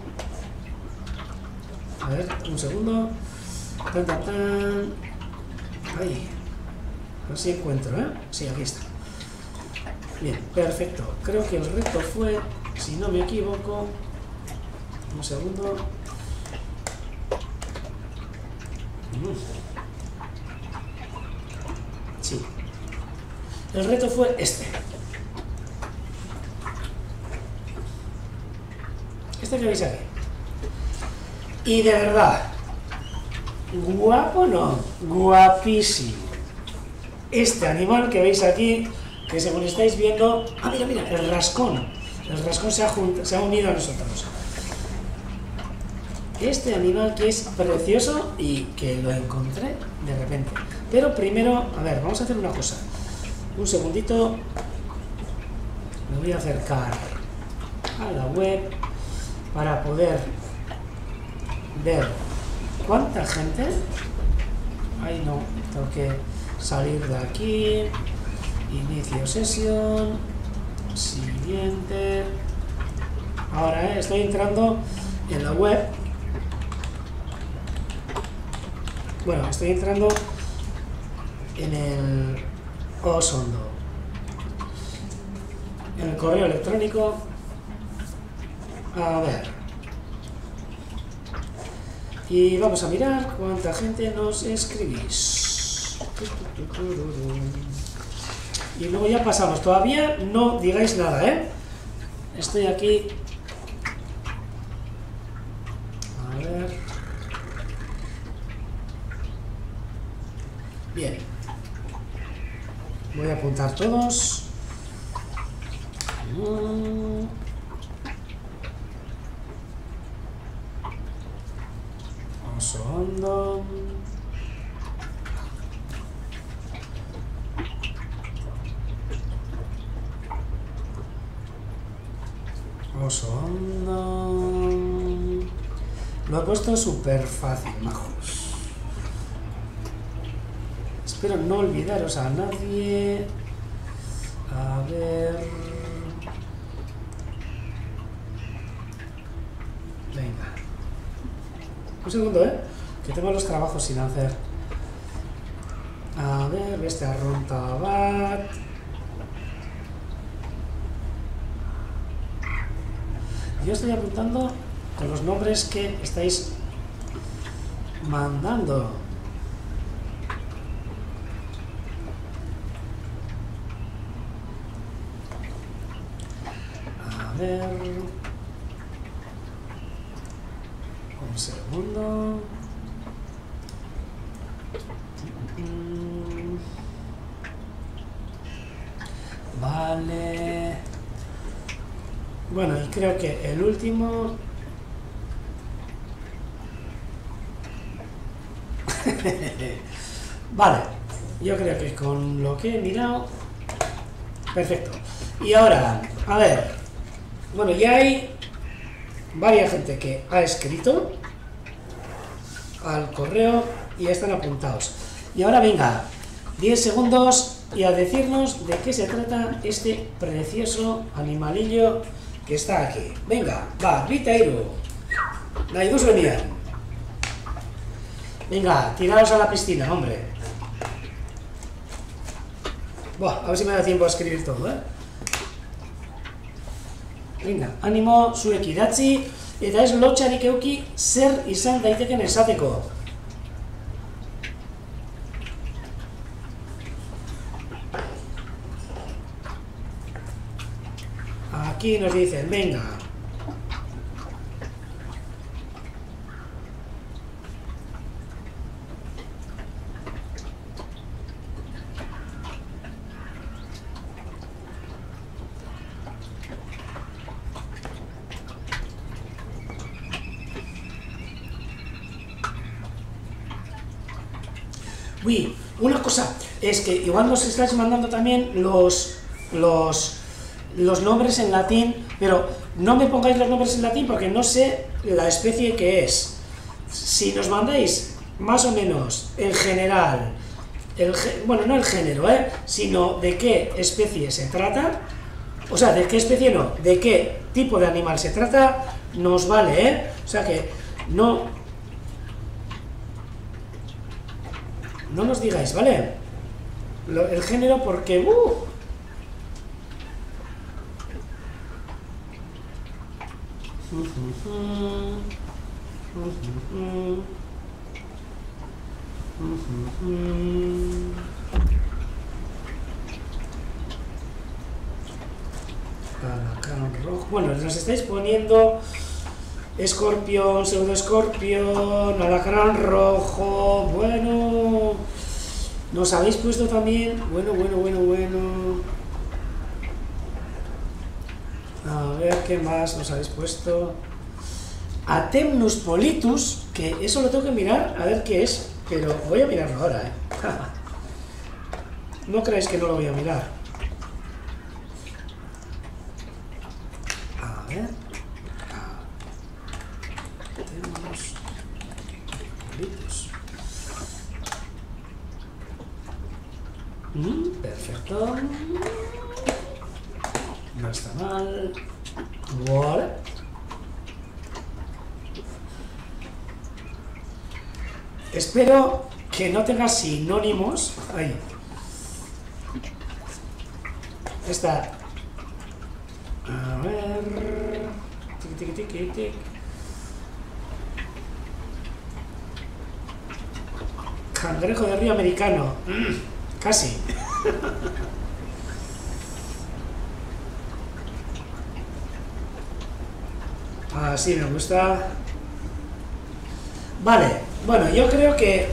Speaker 1: a ver, un segundo, tan, tan, tan, ahí, a ver si encuentro, ¿eh? Sí, aquí está. Bien, perfecto, creo que el reto fue, si no me equivoco, un segundo, sí, el reto fue este. Este que veis aquí. Y de verdad, guapo no, guapísimo. Este animal que veis aquí, que según estáis viendo, ah, mira, mira, el rascón. El rascón se ha, junt, se ha unido a nosotros. Este animal que es precioso y que lo encontré de repente. Pero primero, a ver, vamos a hacer una cosa. Un segundito. Me voy a acercar a la web para poder ver cuánta gente. Ay, no, tengo que salir de aquí. Inicio sesión. Siguiente. Ahora, eh, estoy entrando en la web. Bueno, estoy entrando en el Osondo, en el correo electrónico. A ver. Y vamos a mirar cuánta gente nos escribís. Y luego ya pasamos. Todavía no digáis nada, ¿eh? Estoy aquí. A ver. Bien. Voy a apuntar todos. Osondo. Osondo. Lo he puesto súper fácil, majos. Espero no olvidaros a nadie. A ver. Venga. Un segundo, ¿eh? Que tengo los trabajos sin hacer. A ver, este Arrontabat. yo estoy apuntando con los nombres que estáis mandando. A ver... Un segundo... Vale... Bueno, y creo que el último... Vale, yo creo que con lo que he mirado... Perfecto. Y ahora, a ver... Bueno, ya hay varias gente que ha escrito al correo y ya están apuntados. Y ahora venga, diez segundos y a decirnos de qué se trata este precioso animalillo que está aquí. Venga, va, Ritairu. Naidus venían. Venga, tiraos a la piscina, hombre. Buah, a ver si me da tiempo a escribir todo, ¿eh? Venga, animo zuek idatzi, eta ez lotxarik euki zer izan daiteken esateko. Aquí nos dicen, venga. Uy, una cosa, es que igual nos estáis mandando también los, los, los nombres en latín, pero no me pongáis los nombres en latín porque no sé la especie que es. Si nos mandáis más o menos en general, el, bueno, no el género, ¿eh? Sino de qué especie se trata, o sea, de qué especie no, de qué tipo de animal se trata, nos vale, ¿eh? O sea que no... No nos digáis, ¿vale? Lo, el género porque... Uh, Alacrán rojo. Bueno, nos estáis poniendo... Escorpión, pseudoescorpión, alacrán rojo, bueno, nos habéis puesto también, bueno, bueno, bueno, bueno, a ver qué más nos habéis puesto, Atemnus politus, que eso lo tengo que mirar, a ver qué es, pero voy a mirarlo ahora, eh. No creáis que no lo voy a mirar, a ver. Mm, perfecto. No está mal. Vale. Espero que no tenga sinónimos. Ahí. Está. A ver. Tic, tic, tic, tic. Cangrejo de río americano. Mm. Casi. Así me gusta. Vale, bueno, yo creo que...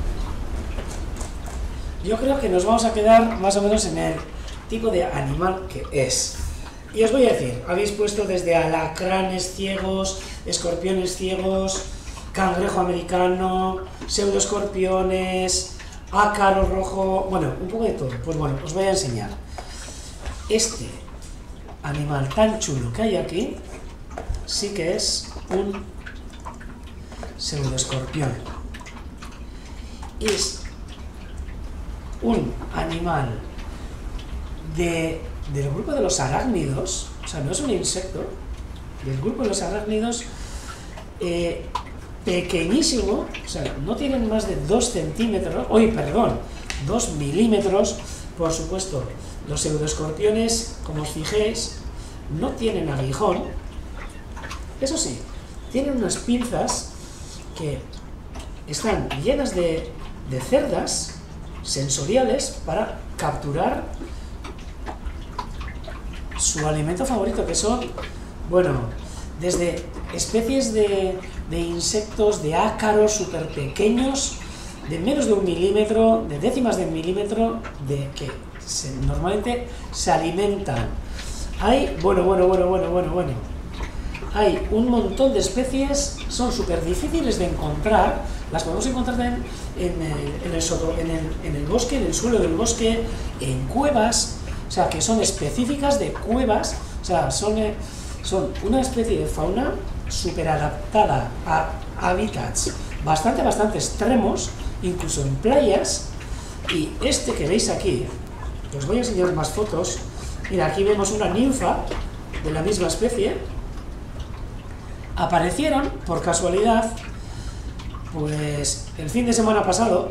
Speaker 1: Yo creo que nos vamos a quedar más o menos en el tipo de animal que es. Y os voy a decir, habéis puesto desde alacranes ciegos, escorpiones ciegos, cangrejo americano, pseudoescorpiones... ácaro rojo, bueno, un poco de todo. Pues bueno, os voy a enseñar. Este animal tan chulo que hay aquí, sí que es un pseudoescorpión. Es un animal de, del grupo de los arácnidos, o sea, no es un insecto, del grupo de los arácnidos, eh, pequeñísimo, o sea, no tienen más de dos centímetros, oye, perdón, dos milímetros, por supuesto, los pseudoescorpiones, como os fijéis, no tienen aguijón, Eso sí, tienen unas pinzas que están llenas de, de cerdas sensoriales para capturar su alimento favorito, que son, bueno, desde especies de, de insectos, de ácaros súper pequeños, de menos de un milímetro, de décimas de milímetro, de que se, normalmente se alimentan. Hay, bueno, bueno, bueno, bueno, bueno, bueno, hay un montón de especies, son súper difíciles de encontrar, las podemos encontrar en, en, el, en, el soto, en, el, en el bosque, en el suelo del bosque, en cuevas, o sea, que son específicas de cuevas, o sea, son, son una especie de fauna súper adaptada a hábitats bastante, bastante extremos, incluso en playas. Y este que veis aquí, os voy a enseñar más fotos. Mira, aquí vemos una ninfa de la misma especie. Aparecieron, por casualidad, pues el fin de semana pasado.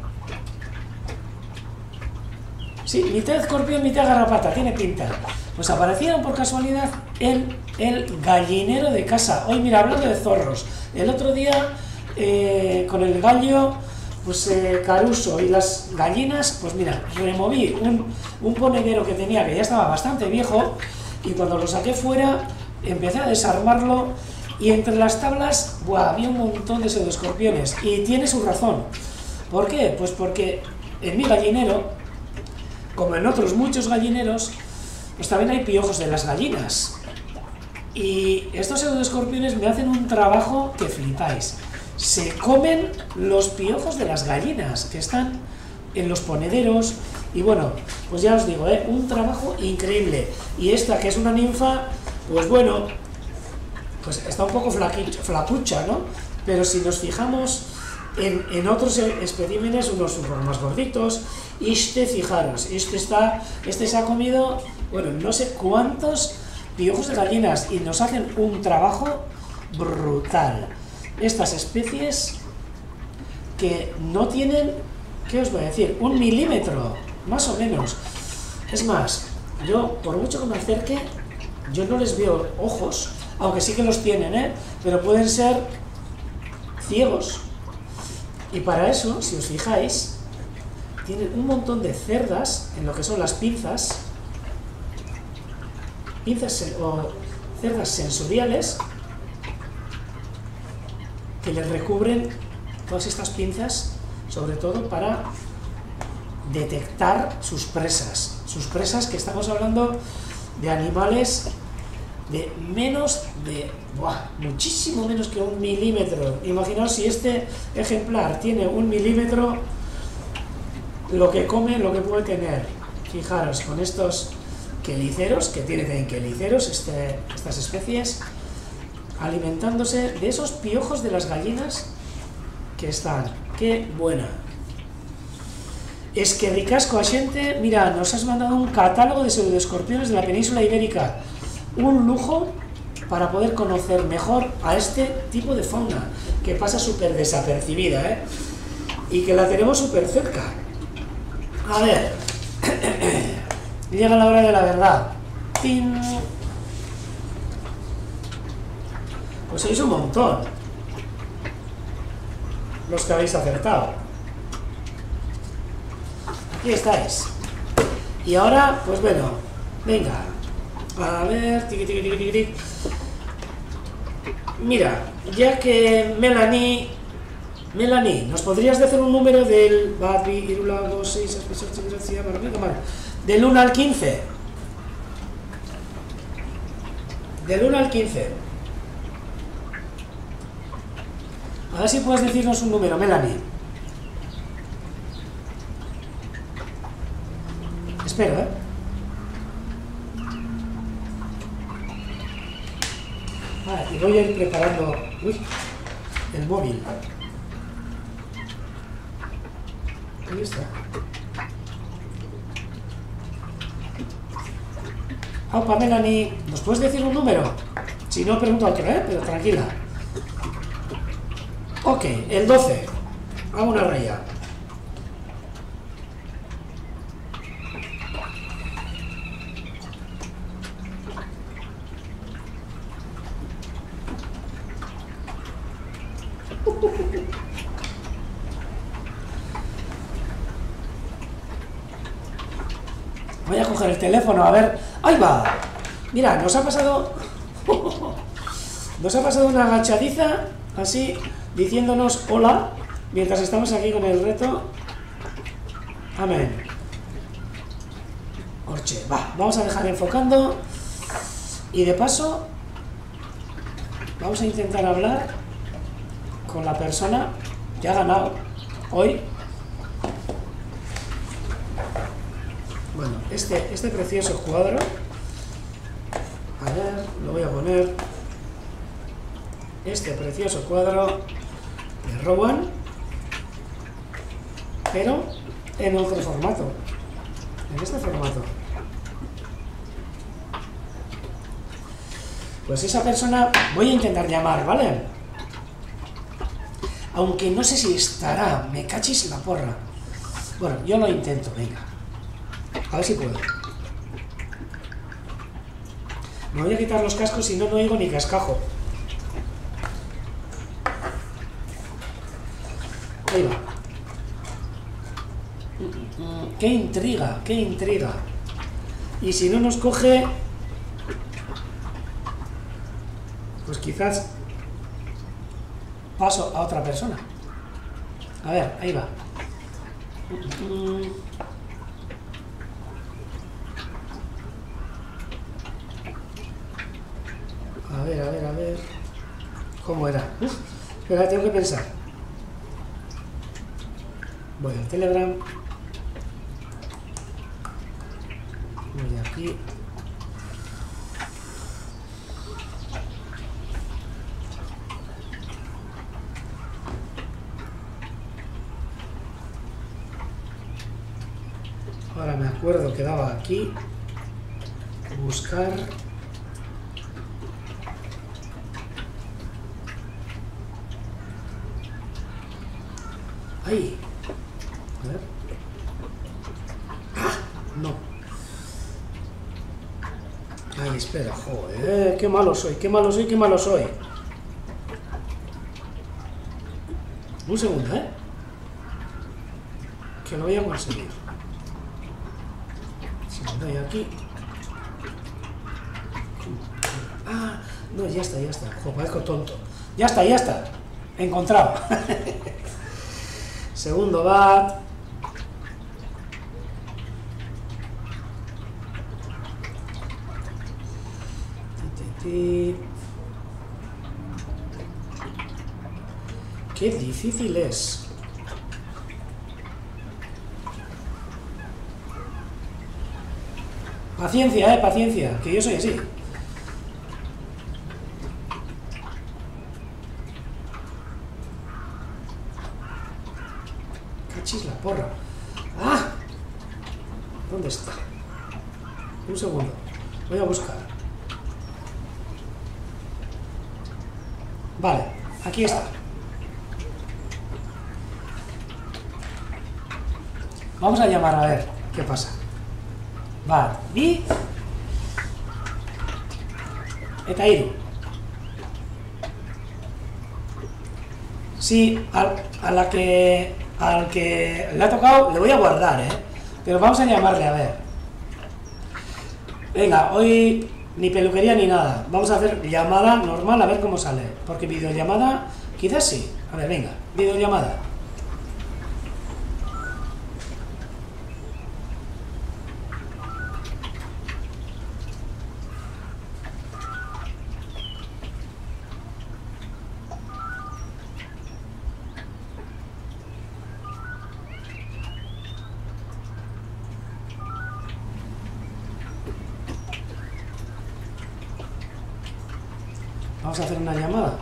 Speaker 1: Sí, mitad escorpión, mitad garrapata, tiene pinta. Pues aparecieron por casualidad en el gallinero de casa. Hoy, mira, hablando de zorros, el otro día eh, con el gallo, pues eh, Caruso y las gallinas, pues mira, removí un, un ponedero que tenía que ya estaba bastante viejo, y cuando lo saqué fuera empecé a desarmarlo, y entre las tablas, buah, había un montón de pseudoescorpiones, y tiene su razón. ¿Por qué? Pues porque en mi gallinero, como en otros muchos gallineros, pues también hay piojos de las gallinas, y estos pseudoescorpiones me hacen un trabajo que flipáis. Se comen los piojos de las gallinas que están en los ponederos, y bueno, pues ya os digo, ¿eh? Un trabajo increíble. Y esta, que es una ninfa, pues bueno, pues está un poco flaquito, flacucha, ¿no? Pero si nos fijamos en, en otros especímenes, unos un poco más gorditos, y este, fijaros, este, está, este se ha comido, bueno, no sé cuántos piojos de gallinas, y nos hacen un trabajo brutal. Estas especies que no tienen, ¿qué os voy a decir? Un milímetro, más o menos. Es más, yo, por mucho que me acerque, yo no les veo ojos, aunque sí que los tienen, ¿eh? Pero pueden ser ciegos. Y para eso, si os fijáis, tienen un montón de cerdas en lo que son las pinzas, pinzas o cerdas sensoriales, que les recubren todas estas pinzas, sobre todo para detectar sus presas. Sus presas, que estamos hablando de animales de menos de, buah, muchísimo menos que un milímetro. Imaginaos si este ejemplar tiene un milímetro, lo que come, lo que puede tener. Fijaros, con estos queliceros, que tienen también queliceros, este, estas especies, alimentándose de esos piojos de las gallinas que están. ¡Qué buena! Es que ricasco a xente. Mira, nos has mandado un catálogo de pseudoescorpiones de la península ibérica. Un lujo para poder conocer mejor a este tipo de fauna, que pasa súper desapercibida, ¿eh? Y que la tenemos súper cerca. A ver, llega la hora de la verdad. ¡Pin! Pues sois un montón los que habéis acertado. Aquí estáis. Y ahora, pues bueno, venga. A ver, tiqui, tiqui, tiqui, tiqui, tiqui. Mira, ya que Melanie, Melanie, ¿nos podrías decir un número del Babi, Irula, dos, seis, del uno al quince? Del uno al quince. A ver si puedes decirnos un número, Melanie. Espero, ¿eh? Ah, y voy a ir preparando... Uy, el móvil. Ahí está. Opa, Melanie, ¿nos puedes decir un número? Si no, pregunto otro, ¿eh? Pero tranquila. Ok, el doce. Hago una raya. coger el teléfono, a ver... ¡Ahí va! Mira, nos ha pasado... Nos ha pasado una agachadiza, así, diciéndonos hola, mientras estamos aquí con el reto. Amén. Orche, va, vamos a dejar enfocando. Y de paso, vamos a intentar hablar con la persona que ha ganado hoy. Bueno, este, este precioso cuadro, a ver, lo voy a poner, este precioso cuadro de Rowan, pero en otro formato, en este formato. Pues esa persona voy a intentar llamar, ¿vale? Aunque no sé si estará, me cachis la porra. Bueno, yo lo intento, venga. A ver si puedo. Me voy a quitar los cascos, si no, no oigo ni cascajo. Ahí va. ¡Qué intriga! ¡Qué intriga! Y si no nos coge... Pues quizás paso a otra persona. A ver, ahí va. A ver, a ver, a ver... ¿Cómo era? Uf, espera, tengo que pensar. Voy al Telegram. Voy aquí. Ahora me acuerdo que daba aquí. Buscar... Ahí. A ver. ¡Ah! No. Ay, espera, joder, qué malo soy, qué malo soy, qué malo soy. Un segundo, ¿eh? Que lo voy a conseguir. Si me doy aquí... Ah, no, ya está, ya está. Joder, parezco tonto. Ya está, ya está. Encontrado. Segundo bat. Qué difícil es. Paciencia, eh, paciencia, que yo soy así. Cachis la porra. ¡Ah! ¿Dónde está? Un segundo. Voy a buscar. Vale, aquí está. Vamos a llamar a ver qué pasa. Va, y... Eta iru. Sí, al, a la que... Al que le ha tocado, le voy a guardar, ¿eh? Pero vamos a llamarle, a ver. Venga, hoy ni peluquería ni nada. Vamos a hacer llamada normal a ver cómo sale. Porque videollamada, quizás sí. A ver, venga, videollamada. Vamos a hacer una llamada.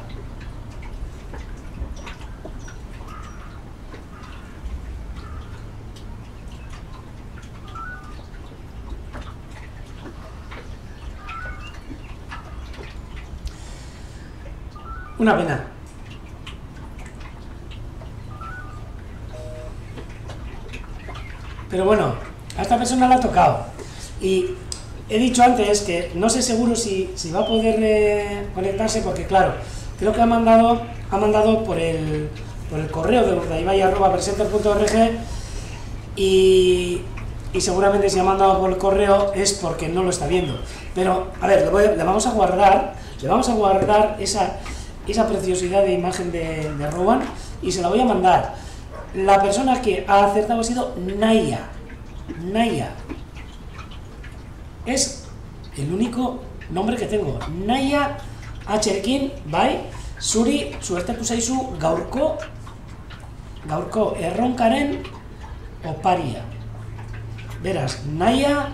Speaker 1: Una pena. Pero bueno, a esta persona le ha tocado. Y he dicho antes que no sé seguro si, si va a poder eh, conectarse, porque claro, creo que ha mandado, ha mandado por el, por el correo de urdaibai arroba presenter punto org y y seguramente si ha mandado por el correo es porque no lo está viendo. Pero, a ver, le, voy, le vamos a guardar, le vamos a guardar esa, esa preciosidad de imagen de, de Rowan y se la voy a mandar. La persona que ha acertado ha sido Naya. Naya. Es el único nombre que tengo. Naya Acherkin, bai, zuri, suertatu zaizu gaurko, gaurko erronkaren oparia. Beraz, Naya,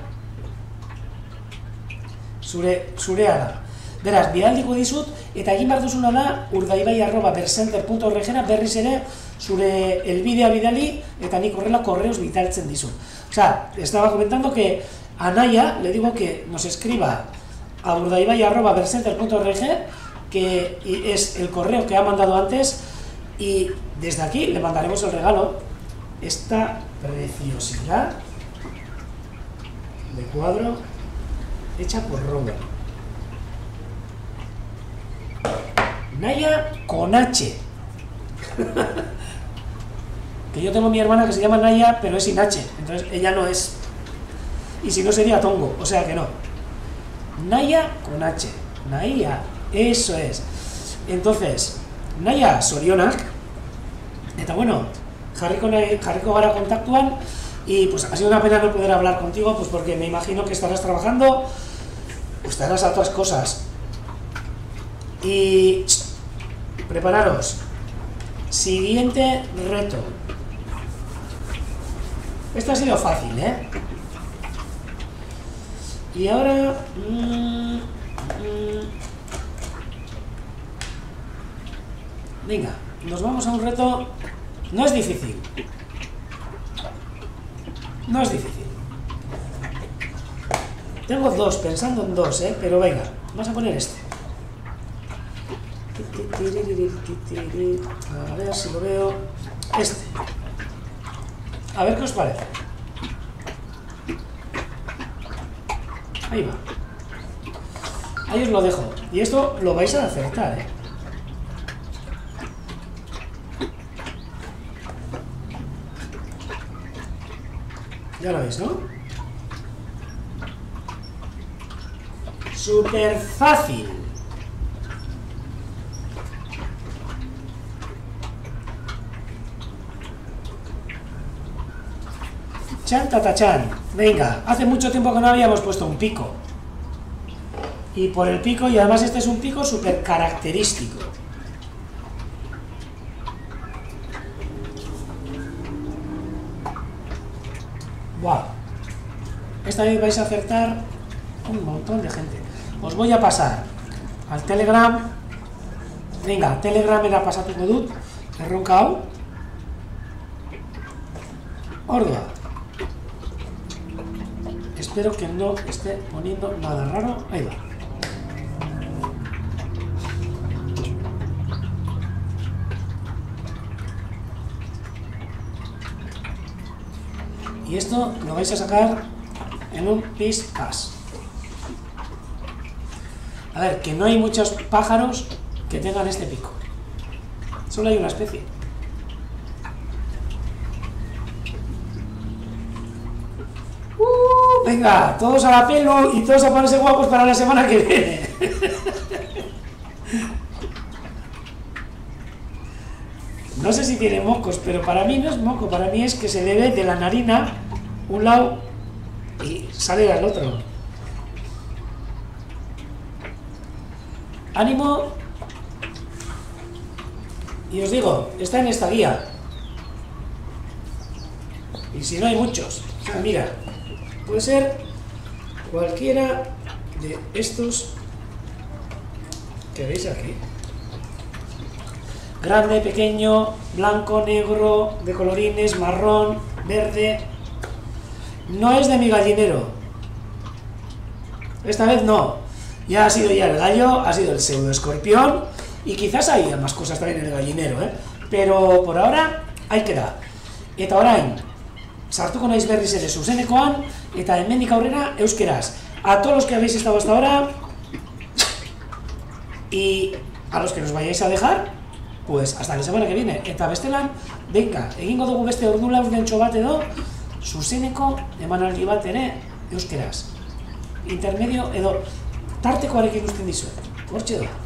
Speaker 1: zure, zurea da. Beraz, bidaldiko dizut, eta egin behar duzuna da, urdaibai arroba bercenter punto org-era berriz ere zure elbidea bidali, eta nik horrela correos bidaltzen dizut. O sea, estaba comentando que a Naya le digo que nos escriba a urdaibai arroba bercenter punto org, que es el correo que ha mandado antes, y desde aquí le mandaremos el regalo, esta preciosidad de cuadro hecha por Rowan. Naya con H. Que yo tengo mi hermana que se llama Naya, pero es sin H, entonces ella no es. Y si no sería Tongo, o sea que no. Naya con H. Naya, eso es. Entonces, Naya sorionak. Eta bueno, jarriko, jarriko gara kontaktuan. Y pues ha sido una pena no poder hablar contigo, pues porque me imagino que estarás trabajando, o estarás a otras cosas. Y prepararos. Siguiente reto. Esto ha sido fácil, ¿eh? Y ahora... Mmm, mmm, venga, nos vamos a un reto... No es difícil. No es difícil. Tengo dos, pensando en dos, ¿eh? Pero venga, vamos a poner este. A ver si lo veo. Este. A ver qué os parece. Ahí va. Ahí os lo dejo. Y esto lo vais a acertar, ¿eh? Ya lo veis, ¿no? Súper fácil. Chan tatachan. Venga, hace mucho tiempo que no habíamos puesto un pico. Y por el pico, y además este es un pico súper característico. Wow. Esta vez vais a acertar un montón de gente. Os voy a pasar al Telegram. Venga, Telegram era pasatuko dut. Erronka hau. Ordua. Espero que no esté poniendo nada raro. Ahí va. Y esto lo vais a sacar en un piscas. A ver, que no hay muchos pájaros que tengan este pico. Solo hay una especie. Uh, venga, todos a la pelo y todos a ponerse guapos para la semana que viene. No sé si tiene mocos, pero para mí no es moco, para mí es que se le ve de la narina un lado y sale al otro. Ánimo. Y os digo, está en esta guía. Y si no hay muchos, o sea, mira, puede ser cualquiera de estos que veis aquí. Grande, pequeño, blanco, negro, de colorines, marrón, verde. No es de mi gallinero. Esta vez no. Ya ha sido ya el gallo, ha sido el pseudo escorpión. Y quizás hay más cosas también en el gallinero, ¿eh? Pero por ahora, ahí queda. Eta orain, sartuko naiz berriz ere zuzenekoan, eta hemendik aurrera euskeraz. A todos los que habéis estado hasta ahora, y a los que nos vayáis a dejar, pues hasta la semana que viene. Eta bestelan, venga, egingo dugu beste ordu laurdentxo bat edo, zuzeneko emanaldi bat ere euskeraz. Intermedio edo tartekoarekin usten dizuet. Hortxe da.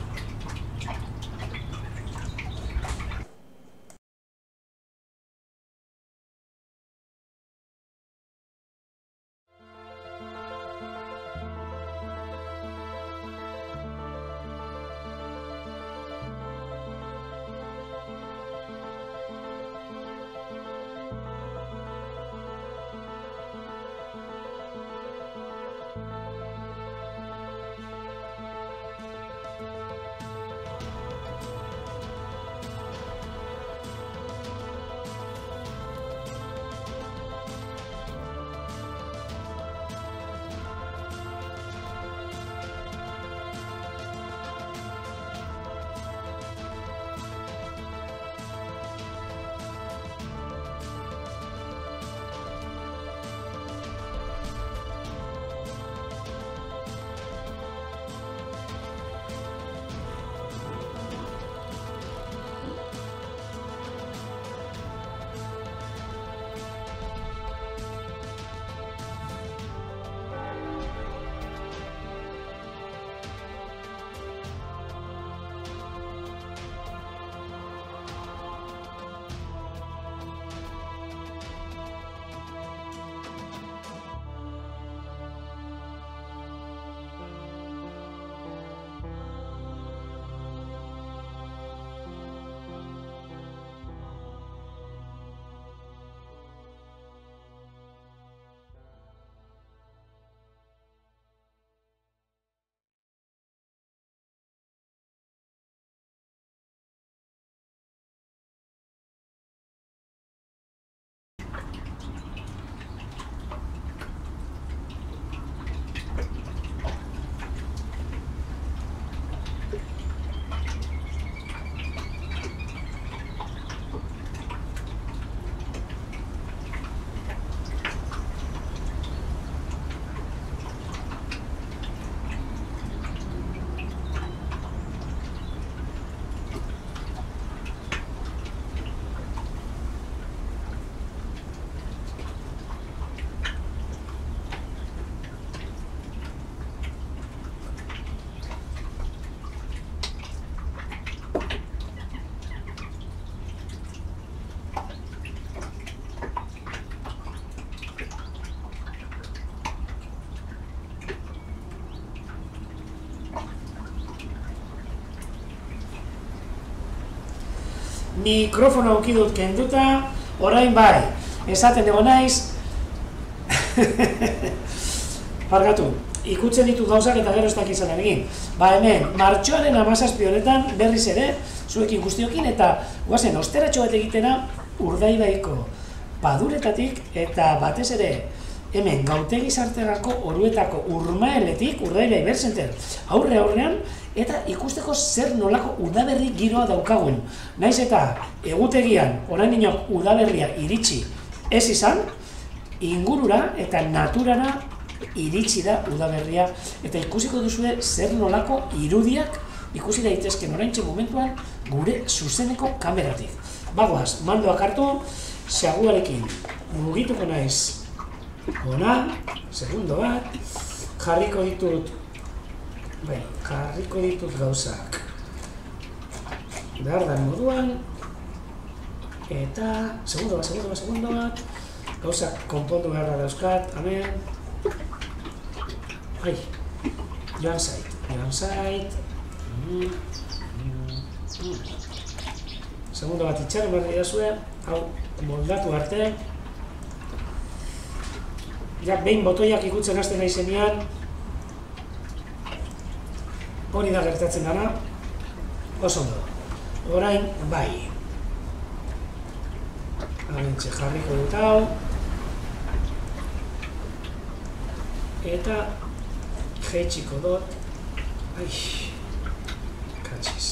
Speaker 1: Mikrofono auki dut kenduta, orain bai, esaten dugu naiz, barkatu, ikutzen ditu gauzak eta gero ez dakizan egin. Ba hemen, martxoaren hamazazpi honetan berriz ere, zuekin guztiokin, eta guazen, osteratxo bat egitena Urdaibaiko paduretatik, eta batez ere, hemen, Gautegi Sarterako Oruetako Urmaeletik, Urdaibai Bercenter, aurre aurrean, eta ikusteko zer nolako udaberri giroa daukagun. Naiz eta egutegian, orain inok udaberria iritsi ez izan, ingurura eta naturara iritsi da udaberria, eta ikusiko duzue zer nolako irudiak ikusi daitezken oraintxe momentuan gure zuzeneko kameratik. Bagoaz, mandoak hartu, seguarekin mugituko naiz ona, segundo bat, jarriko ditut Bai, jarriko ditut gauzak behar den moduan, eta segundo bat, segundo bat, segundo bat, gauzak konpondu beharra dauzkat, amen. Ai, joan zait, joan zait. Segundo bat itxaren behar dira hau moldatu arte. Ja, behin botoiak ikutzen hasten nahi zenean, hori da gertatzen dara, oso ondo. Orain, bai. Abentxe jarriko dut hau. Eta jeitsiko dut. Ai, katxiz.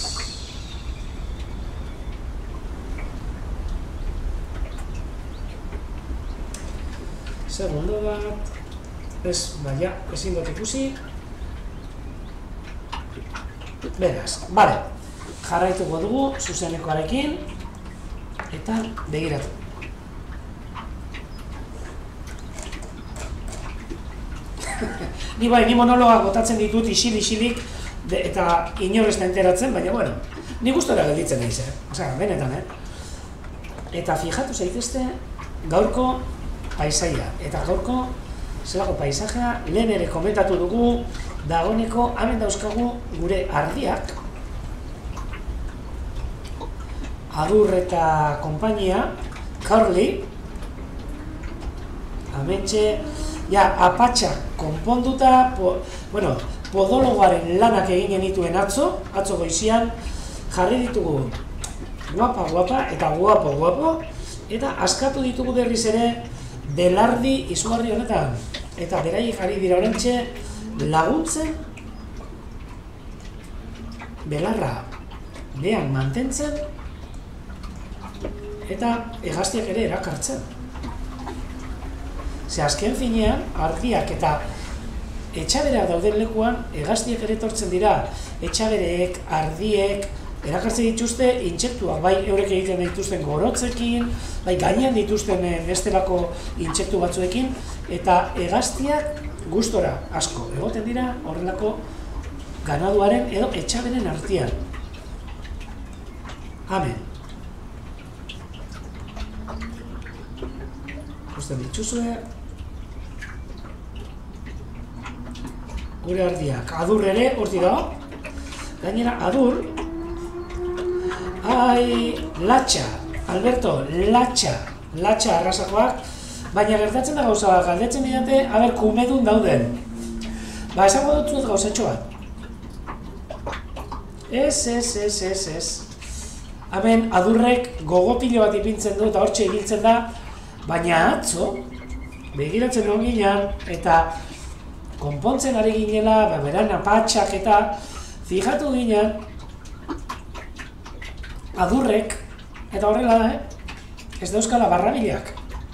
Speaker 1: Segundo bat. Ez, baina, ezin dut ikusi. Beraz, bale, jarraituko dugu zuzenekoarekin eta begiratu. Ni bai, ni monologak botatzen ditut isil-isilik eta inorrez enteratzen, baina, bueno, ni gustora gelditzen naiz, eh? Osea, benetan, eh? Eta fijatu zaitezte gaurko paisaia, eta gaurko zelako paisajea lehen ere komentatu dugu, dagoeneko hemen dauzkagu gure ardiak, Adur eta konpainia, Carly, amentxe, ja, apatxak konponduta, po, bueno, podologoaren lanak egin genituen atzo, atzo goizian, jarri ditugu guapa, guapa, eta guapo, guapo, eta askatu ditugu berriz ere belardi izugarri honetan. Eta beraiek jarri dira orentxe laguntzen belarra behan mantentzen eta hegaztiak ere erakartzen. Ze azken finean, ardiak eta etxabera dauden lekuan, hegaztiak ere etortzen dira, etxabereek, ardiek, erakartzen dituzte intsektuak, bai eurek egiten dituzten gorotzekin, bai gainean dituzten bestelako intsektu batzuekin, eta hegaztiak gustora asko egoten dira horrelako ganaduaren edo etxaberen artean. Amen. Ikusten dituzue, gure ardiak, adur ere, horti dago, gainera adur, ai, latxa, Alberto, latxa, latxa arrasakoak, baina gertatzen da gauza, galdetzen didate, haber, kumedun dauden. Ba, esango dut zuet gauzatxo bat. Ez, ez, ez, ez, ez. Hemen, adurrek gogopilo bat ipintzen du eta hortxe ibiltzen da, baina atzo, begiratzen hon ginen, eta konpontzen ari ginela, beran apatxak eta fijatu ginen, adurrek, eta horrela da, eh? Ez dauzkala barrabilak.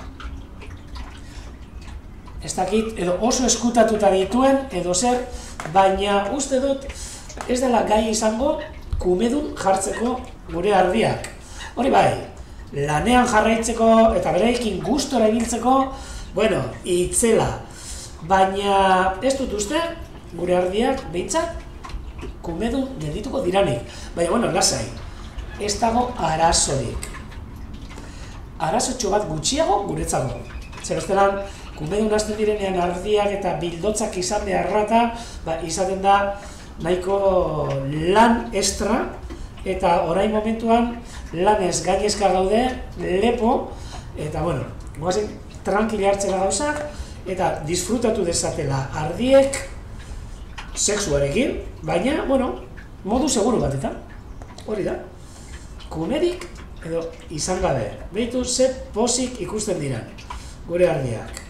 Speaker 1: Ez dakit, edo oso eskutatuta dituen, edo zer, baina uste dut ez dela gai izango kumedun jartzeko gure ardiak. Hori bai, lanean jarraitzeko eta beraikin gustora ibiltzeko, bueno, itzela. Baina ez dut uste, gure ardiak behintzat kumedun geldituko diranik. Baina, bueno, lasai, ez dago arazorik. Arazotxo bat gutxiago guretzako. Zer bestelan, kumedun hasten direnean ardiak eta bildotzak izan beharrata, ba, izaten da nahiko lan estra, eta orain momentuan lanez gainezka gaude, lepo, eta bueno, guazen tranquili hartzela gauzak, eta disfrutatu dezatela ardiek sexuarekin, baina, bueno, modu seguru batetan, hori da, kumerik edo izan gabe, behitu ze pozik ikusten diran, gure ardiak.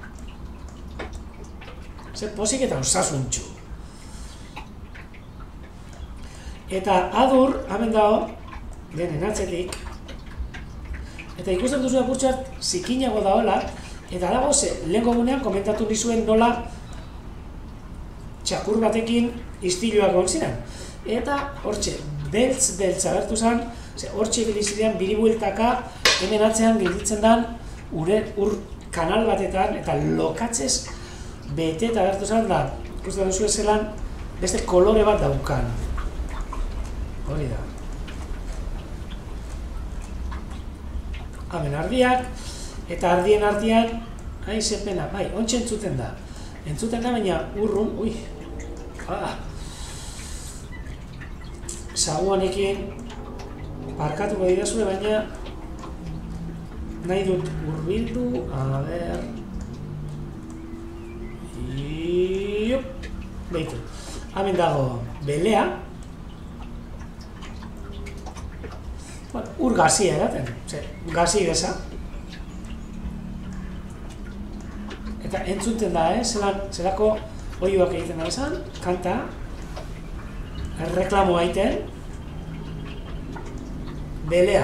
Speaker 1: Ze pozik eta osasuntxu. Eta adur, hemen dago, denen atzetik, eta ikusten duzu apurtxat zikinago daola, eta dago ze, lehenko gunean komentatu nizuen nola txakur batekin istiluak egon ziren. Eta hortxe, beltz-beltz agertu zen, hortxe bilizidean biribueltaka hemen atzean gelditzen den ure, ur kanal batetan, eta lokatzez bete eta agertu zen da, ikusten duzu ezelan, beste kolore bat daukan. Hori da. Hemen ardiak, eta ardien artean, ai, ze pena, bai, ontsa entzuten da. Entzuten da, baina urrun, ui, ah, zaguanekin parkatuko didazue, baina nahi dut hurbildu, a ber, iup, behitu. Hemen dago belea, ur gazia eraten, gazi geza. Eta entzuten da, eh? Zelako oioak egiten da esan, kanta, erreklamo aiten, belea.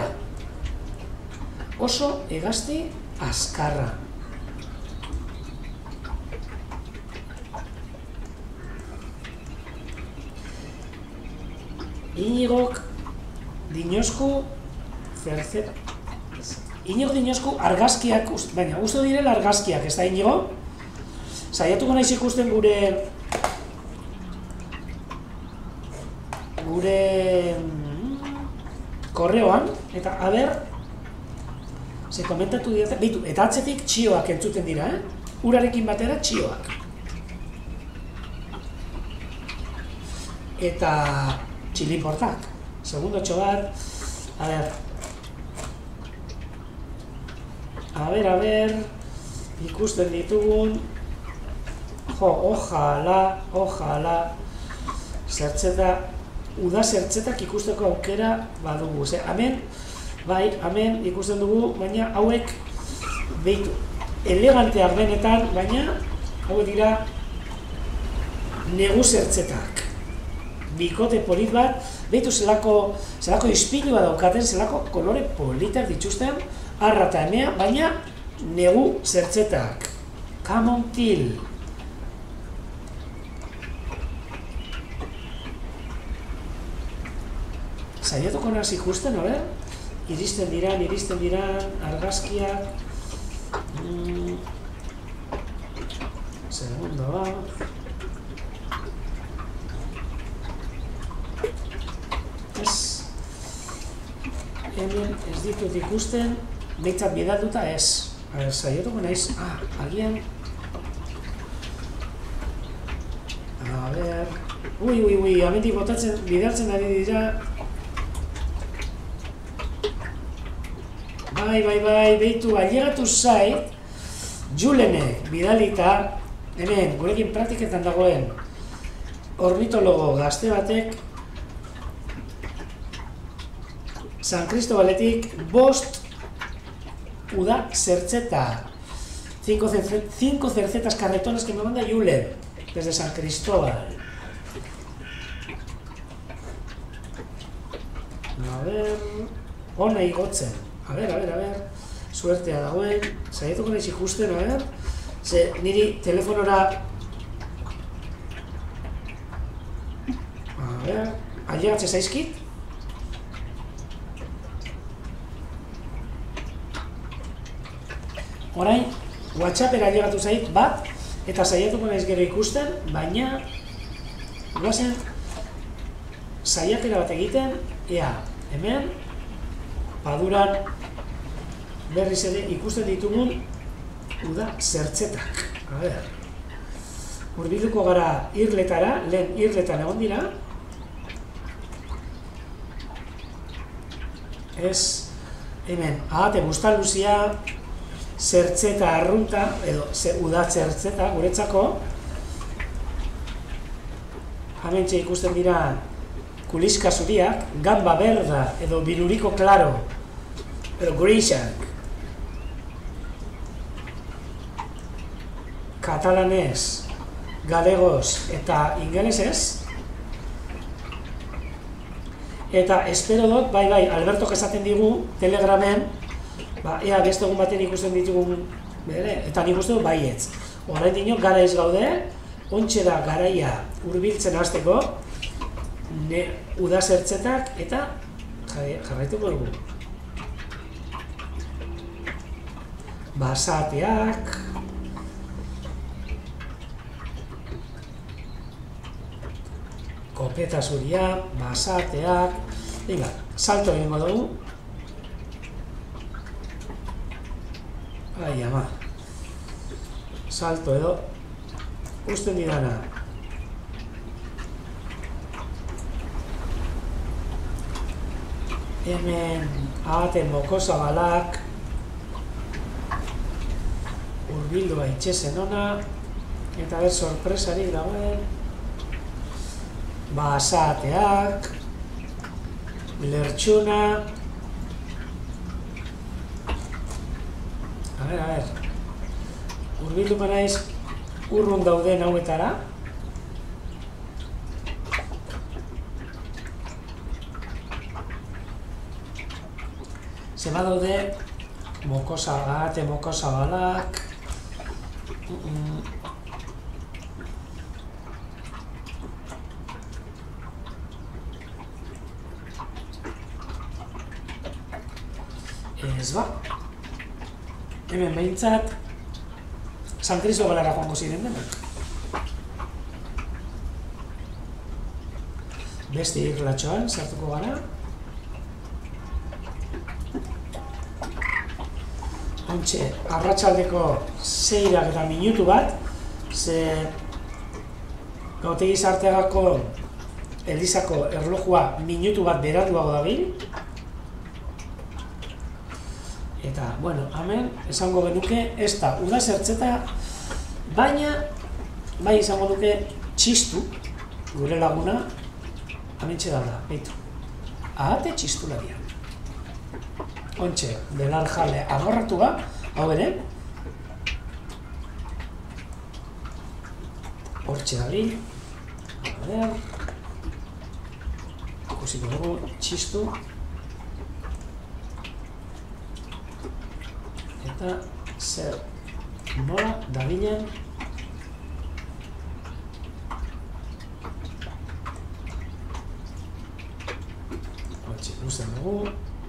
Speaker 1: Oso hegazti azkarra. Iñigok dinosku zerzera. Iñigo dinosku argazkiak, baina uste direla argazkiak, ez da Iñigo? Saiatuko naiz ikusten gure gure korreoan, eta aber ze komentatu dira, beitu, eta atzetik txioak entzuten dira, eh? Urarekin batera txioak. Eta txiliportak. Segundo txogar, a ver, a ver, a ver, ikusten ditugun, jo, ojala, ojala, zertzeta, uda zertzetak ikusteko aukera badugu, ze, hemen, bai, hemen ikusten dugu, baina hauek, beitu, eleganteak benetan, baina, hauek dira, negu zertzetak. Bikote polit bat, behitu zelako, zelako ispilua daukaten, zelako kolore politak dituzten, arra eta emea, baina negu zertzetak. Come on till. Saiatuko naz ikusten, a ber? Iristen diran, iristen diran, argazkiak. Mm. Segundo bat. Ez, hemen ez ditut ikusten, behitzat bidalduta ez. A ber, saiatuko naiz, ah, agian. A ber, ui, ui, ui, amendik botatzen, bidaltzen ari dira. Bai, bai, bai, behitu, ailegatu zait, Julenek bidalita, hemen, gurekin praktiketan dagoen, ornitologo gazte batek, San Cristobaletik bost uda zertzeta. Cinco, cinco cercetas carretonas que me manda Julen desde San Cristóbal. A ver, ona igotzen. A ver, a ver, a ver, suertea dagoen. Saiatuko naiz ikusten, a ver. Ze niri telefonora. A ver, ailegatze zaizkit. Orain, WhatsAppera ailegatu zait bat, eta saiatuko naiz gero ikusten, baina goazen saiakera bat egiten, ea, hemen, paduran berriz ere ikusten ditugun uda zertzetak. A ber, hurbilduko gara irletara, lehen irletan egon dira. Ez, hemen, ahate bustaluzia, zertzeta arrunta, edo uda zertzeta guretzako. Hementxe ikusten dira kuliska zuriak, gamba berda edo biruriko claro, edo grishak. Katalanez, galegoz eta ingelesez. Eta espero dut, bai bai, Albertok esaten digu, Telegramen, ba, ea beste egun baten ikusten ditugun, bere, eta nik uste dut baietz. Horrein dinok gara ez gaude, ontxe da garaia hurbiltzen hasteko, ne uda zertzetak eta jarraituko dugu. Basateak, kopeta zuria, basateak, venga, salto egingo dugu. Ai, ama, salto edo, usten didana. Hemen ahate mokozabalak, hurbildu baitxezen ona, eta ber sorpresarik dagoen, basateak, lertxuna, a ber, a ber, hurbilduko naiz urrun dauden hauetara, zema daude mokosagat, mokosabalak, ez ba, hemen behintzat, San Cristobalera joango ziren denak. Beste irlatxoan sartuko gara. Hontxe, arratsaldeko seirak eta minutu bat, ze Gautegi Sartegako Elizako erlojua minutu bat beratuago dabil. Eta, bueno, hemen esango genuke ez da uda zertzeta, baina bai izango duke txistu, gure laguna, amintxe da da, beitu. Ahate txistularia. Hontxe, belar jale agorratu ba, hau ere. Hortxe dabil. A ber. Ikusiko dugu, txistu. Eta zer nola dabilen hortxe ikusten dugu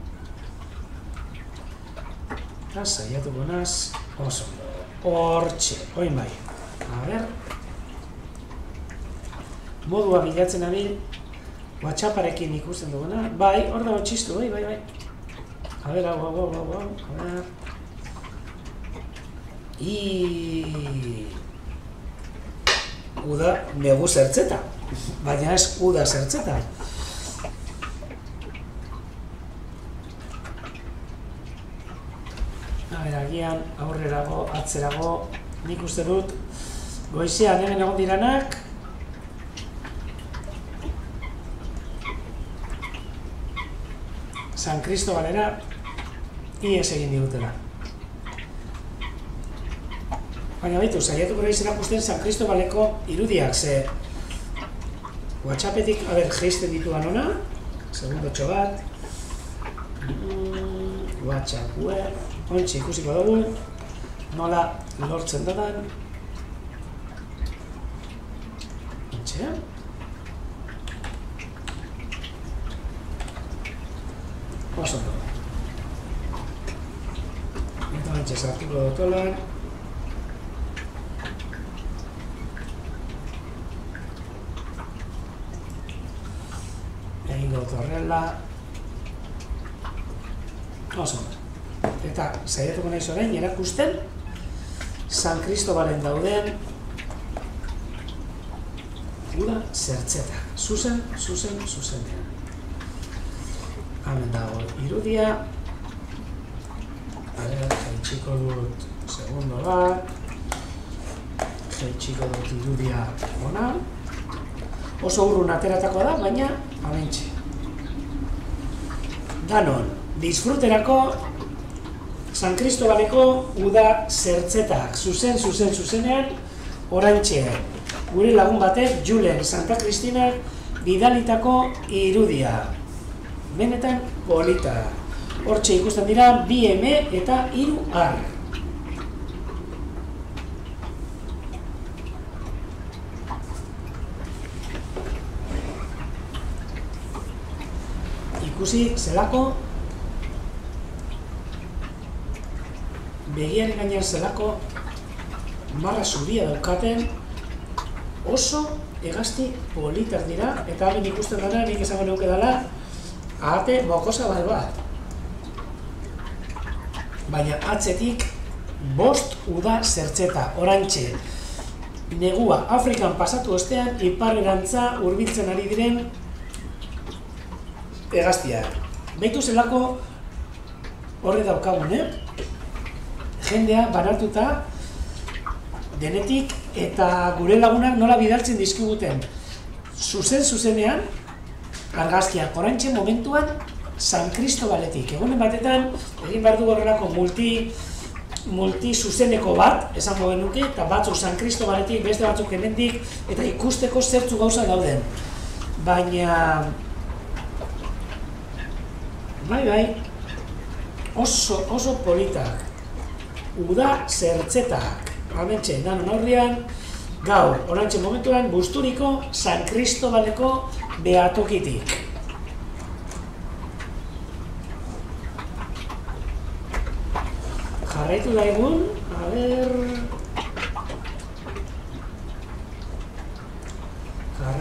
Speaker 1: eta saiatuko naz oso hortxe, oin bai a ber modua bilatzen abil WhatsApparekin ikusten duguna bai, hor dago txistu, bai, bai, bai a ber, hau, hau, hau, hau, a ber I uda negu zertzeta, baina ez uda zertzeta. Agian aurrerago, atzerago, nik uste dut goizean hemen egon diranak San Cristobalera ies egin digutela. Baina baitu, saiatuko naiz erakusten San Cristobaleko irudiak, ze WhatsAppetik, a ber, geisten dituan ona, segundotxo bat, mm, WhatsApp web, ontsi ikusiko dugu, nola lortzen dadan, ontsi, oso dugu. Eta ontsi sartuko dutolan, egingo dut horrela oso eta saiatuko naiz orain erakusten San Cristobalen dauden uda zertzetak, zuzen, zuzen, zuzenean hemen dago irudia jaitsiko dut segundo bat jaitsiko dut irudia ona oso urrun ateratako da, baina abentxe. Danon, disfruterako San Cristobaleko uda zertzetak, zuzen, zuzen, zuzenean, oraintxe. Gure lagun batek, Julen Santa Cristina, bidalitako irudia. Benetan polita. Hortxe ikusten dira, bi eme eta hiru ar. Ikusi zelako begiaren gainean zelako marra zuria daukaten oso hegazti politak dira eta hagen ikusten dara nik esango neuke dela ahate bokosa bat bat baina atzetik bost uda zertzeta orantxe negua Afrikan pasatu ostean iparrerantza hurbiltzen ari diren hegaztiak. Beitu zelako horre daukagun, eh? Jendea banatuta denetik eta gure lagunak nola bidaltzen dizkiguten. Zuzen zuzenean, argazkiak oraintxe momentuan San Cristobaletik. Egunen batetan, egin behar du horrelako multi, multi zuzeneko bat, esango genuke, eta batzuk San Cristobaletik, beste batzuk hemendik, eta ikusteko zertzu gauza dauden. Baina bai, bai, oso, oso politak, uda zertzetak, abentxe, danon aurrian, gaur, orantxe momentuan, Busturiko San Cristobaleko behatokitik. Jarraitu daigun, a ber...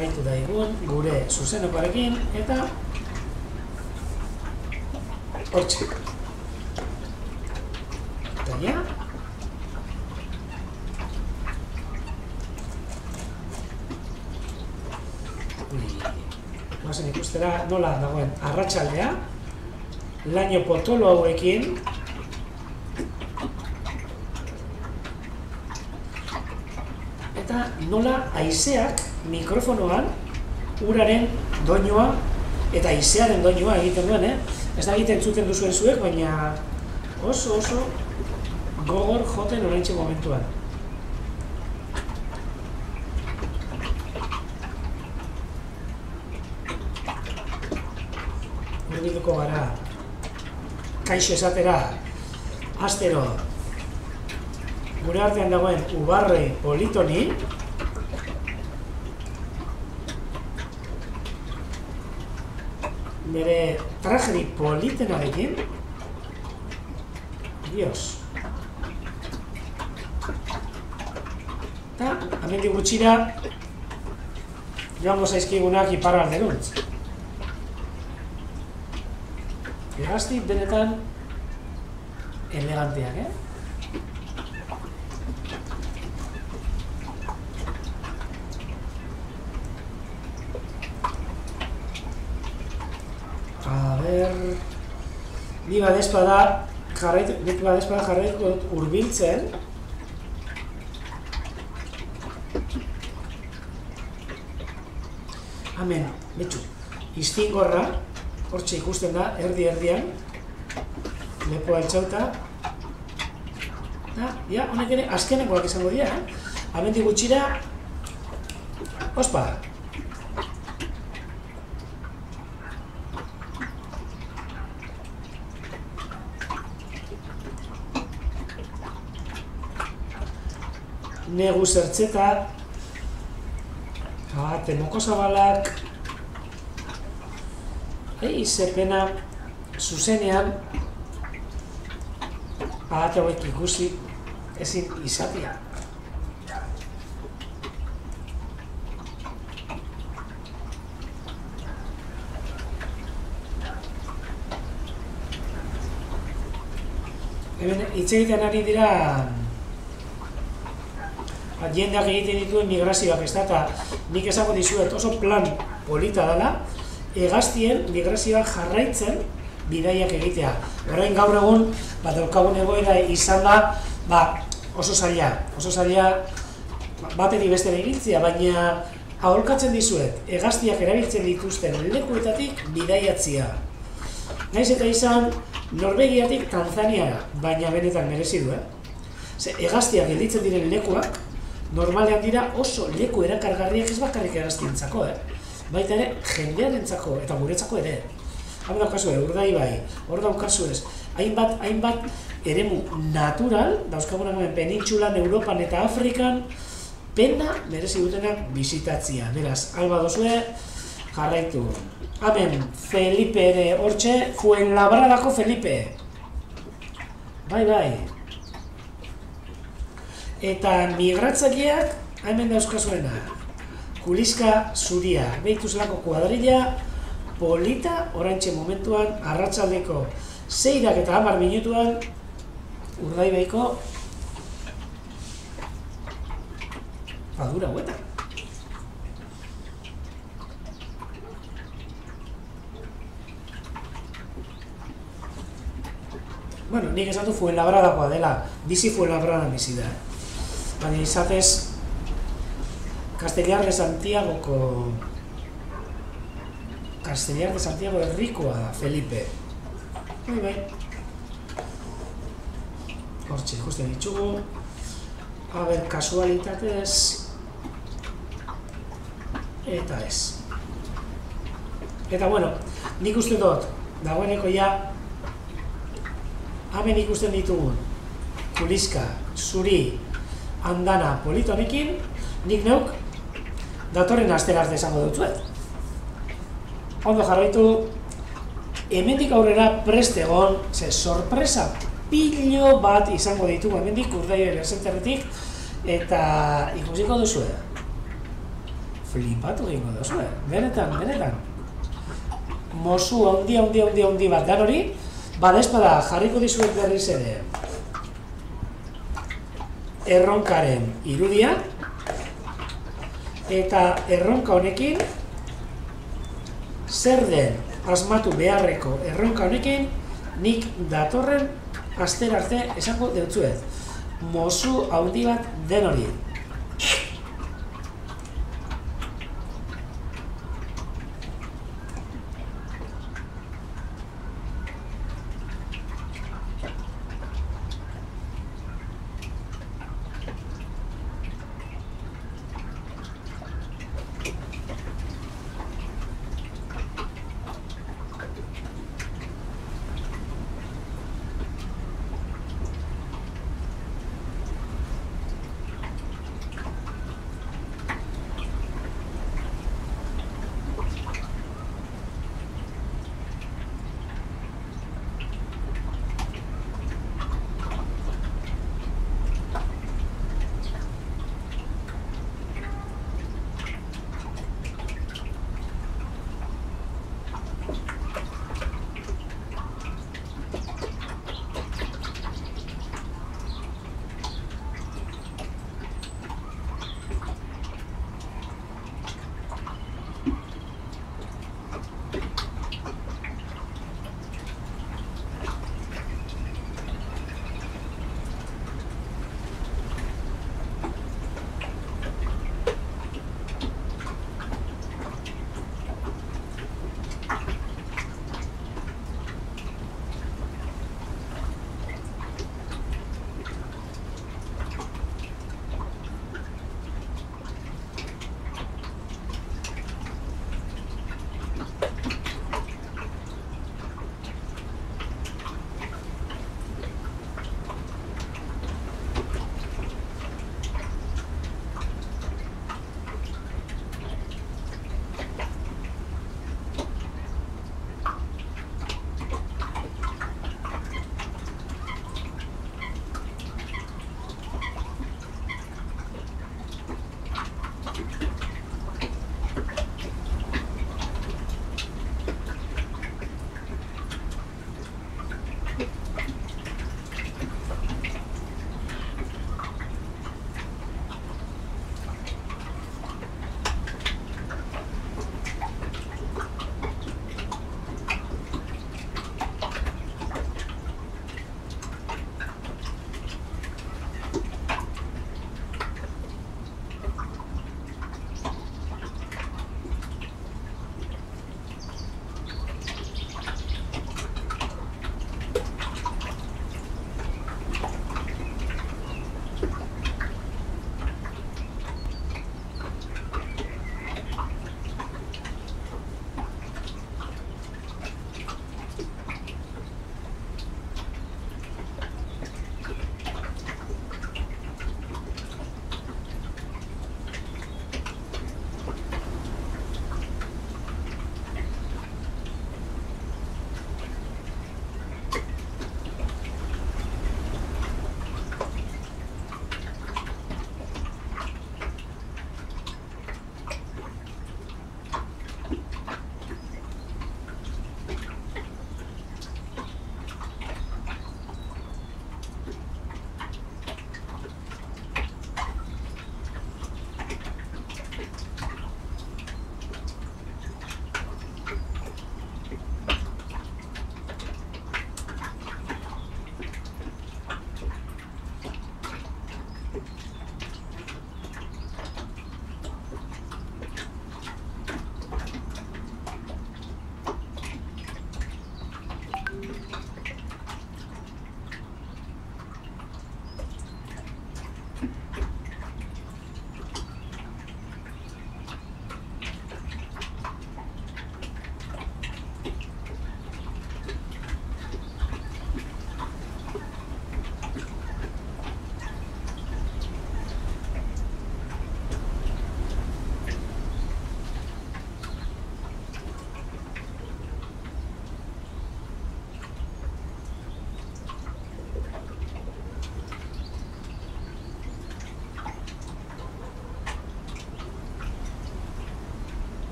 Speaker 1: jarraitu daigun gure zuzenokoarekin eta hortxe. Eta ja. Guazen ikustera nola dagoen arratsaldea, laino potolo hauekin, eta nola haizeak mikrofonoan uraren doinua eta haizearen doinua egiten duen, eh? Ez da egiten zuten duzuen zuek, baina oso oso gogor joten oraintxe momentuan. Hurbilduko gara kaixo esatera astero gure artean dagoen Ubarre Politoni, bere tragedi politenarekin, Dios. Eta, hemendik gutxira, joango zaizkigunak iparralderuntz. Hegazti benetan eleganteak, eh? A ber... Ni badezpada jarraitu, ni badezpada jarraitu hurbiltzen. Hemen, betxu, iztingorra, hortxe ikusten da, erdi-erdian, lepoa altxauta. Eta, ja, honek ere, azkenekoak izango dira, eh? Hemendik gutxira, ospa! Negu zertzeta, abate mokozabalak, ei, zepena, zuzenean, abate hauek ikusi, ezin izatea. Hemen, hitz egiten ari dira, jendeak egiten dituen migrazioak, ez da, eta nik esango dizuet oso plan polita dela, hegaztien migrazioak jarraitzen bidaiak egitea. Orain gaur egun, bat daukagun egoera izan da, ba, oso zaila, oso zaila bateri bestera ibiltzea, baina aholkatzen dizuet, hegaztiak erabiltzen dituzten lekuetatik bidaiatzea. Naiz eta izan Norvegiatik Tanzaniara, baina benetan merezi du, eh? Ze, hegaztiak gelditzen diren lekuak, normalean dira oso leku erakargarriak ez bakarrik hegaztientzako, eh? Baita ere, jendearentzako eta guretzako ere. Hau daukazue, Urdaibai, hor daukazue, hainbat, hainbat eremu natural, dauzkagunak hemen penintsulan, Europan eta Afrikan, pena merezi dutenak bizitatzia. Beraz, alba dozue, jarraitu. Hemen, Felipe ere hortxe, Fuenlabradako Felipe. Bai, bai. Eta migratzaileak, hemen dauzkazuena. Kuliska zuria, behitu zelako kuadrilla, polita, oraintxe momentuan, arratsaldeko seirak eta hamar minutuan, Urdaibaiko padura huetan. Bueno, nik esatu Fuenlabradakoa dela, bizi Fuenlabradan bizi da. Baina izatez, Castellar de Santiagoko Castellar de Santiago herrikoa da, Felipe. Bai, bai. Hortxe, ikusten ditugu. A ber, kasualitatez. Eta ez. Eta bueno, nik uste dut, dagoeneko ja, hemen ikusten ditugun, kuliska, zuri, andana, politonekin, nik neuk, datorren astera arte esango dutzuet. Ondo jarraitu, hemendik aurrera prest egon, ze sorpresa pilo bat izango ditugu hemendik Urdaibai Berzenterretik, eta ikusiko duzue. flipatu egingo duzu, eh? Benetan, benetan. Mozu handi, handi, handi, handi bat dan hori, badezpada jarriko dizuet berriz ere erronkaren irudia, eta erronka honekin, zer den asmatu beharreko erronka honekin, nik datorren astera arte esango deutzuet. Mozu handi bat den hori.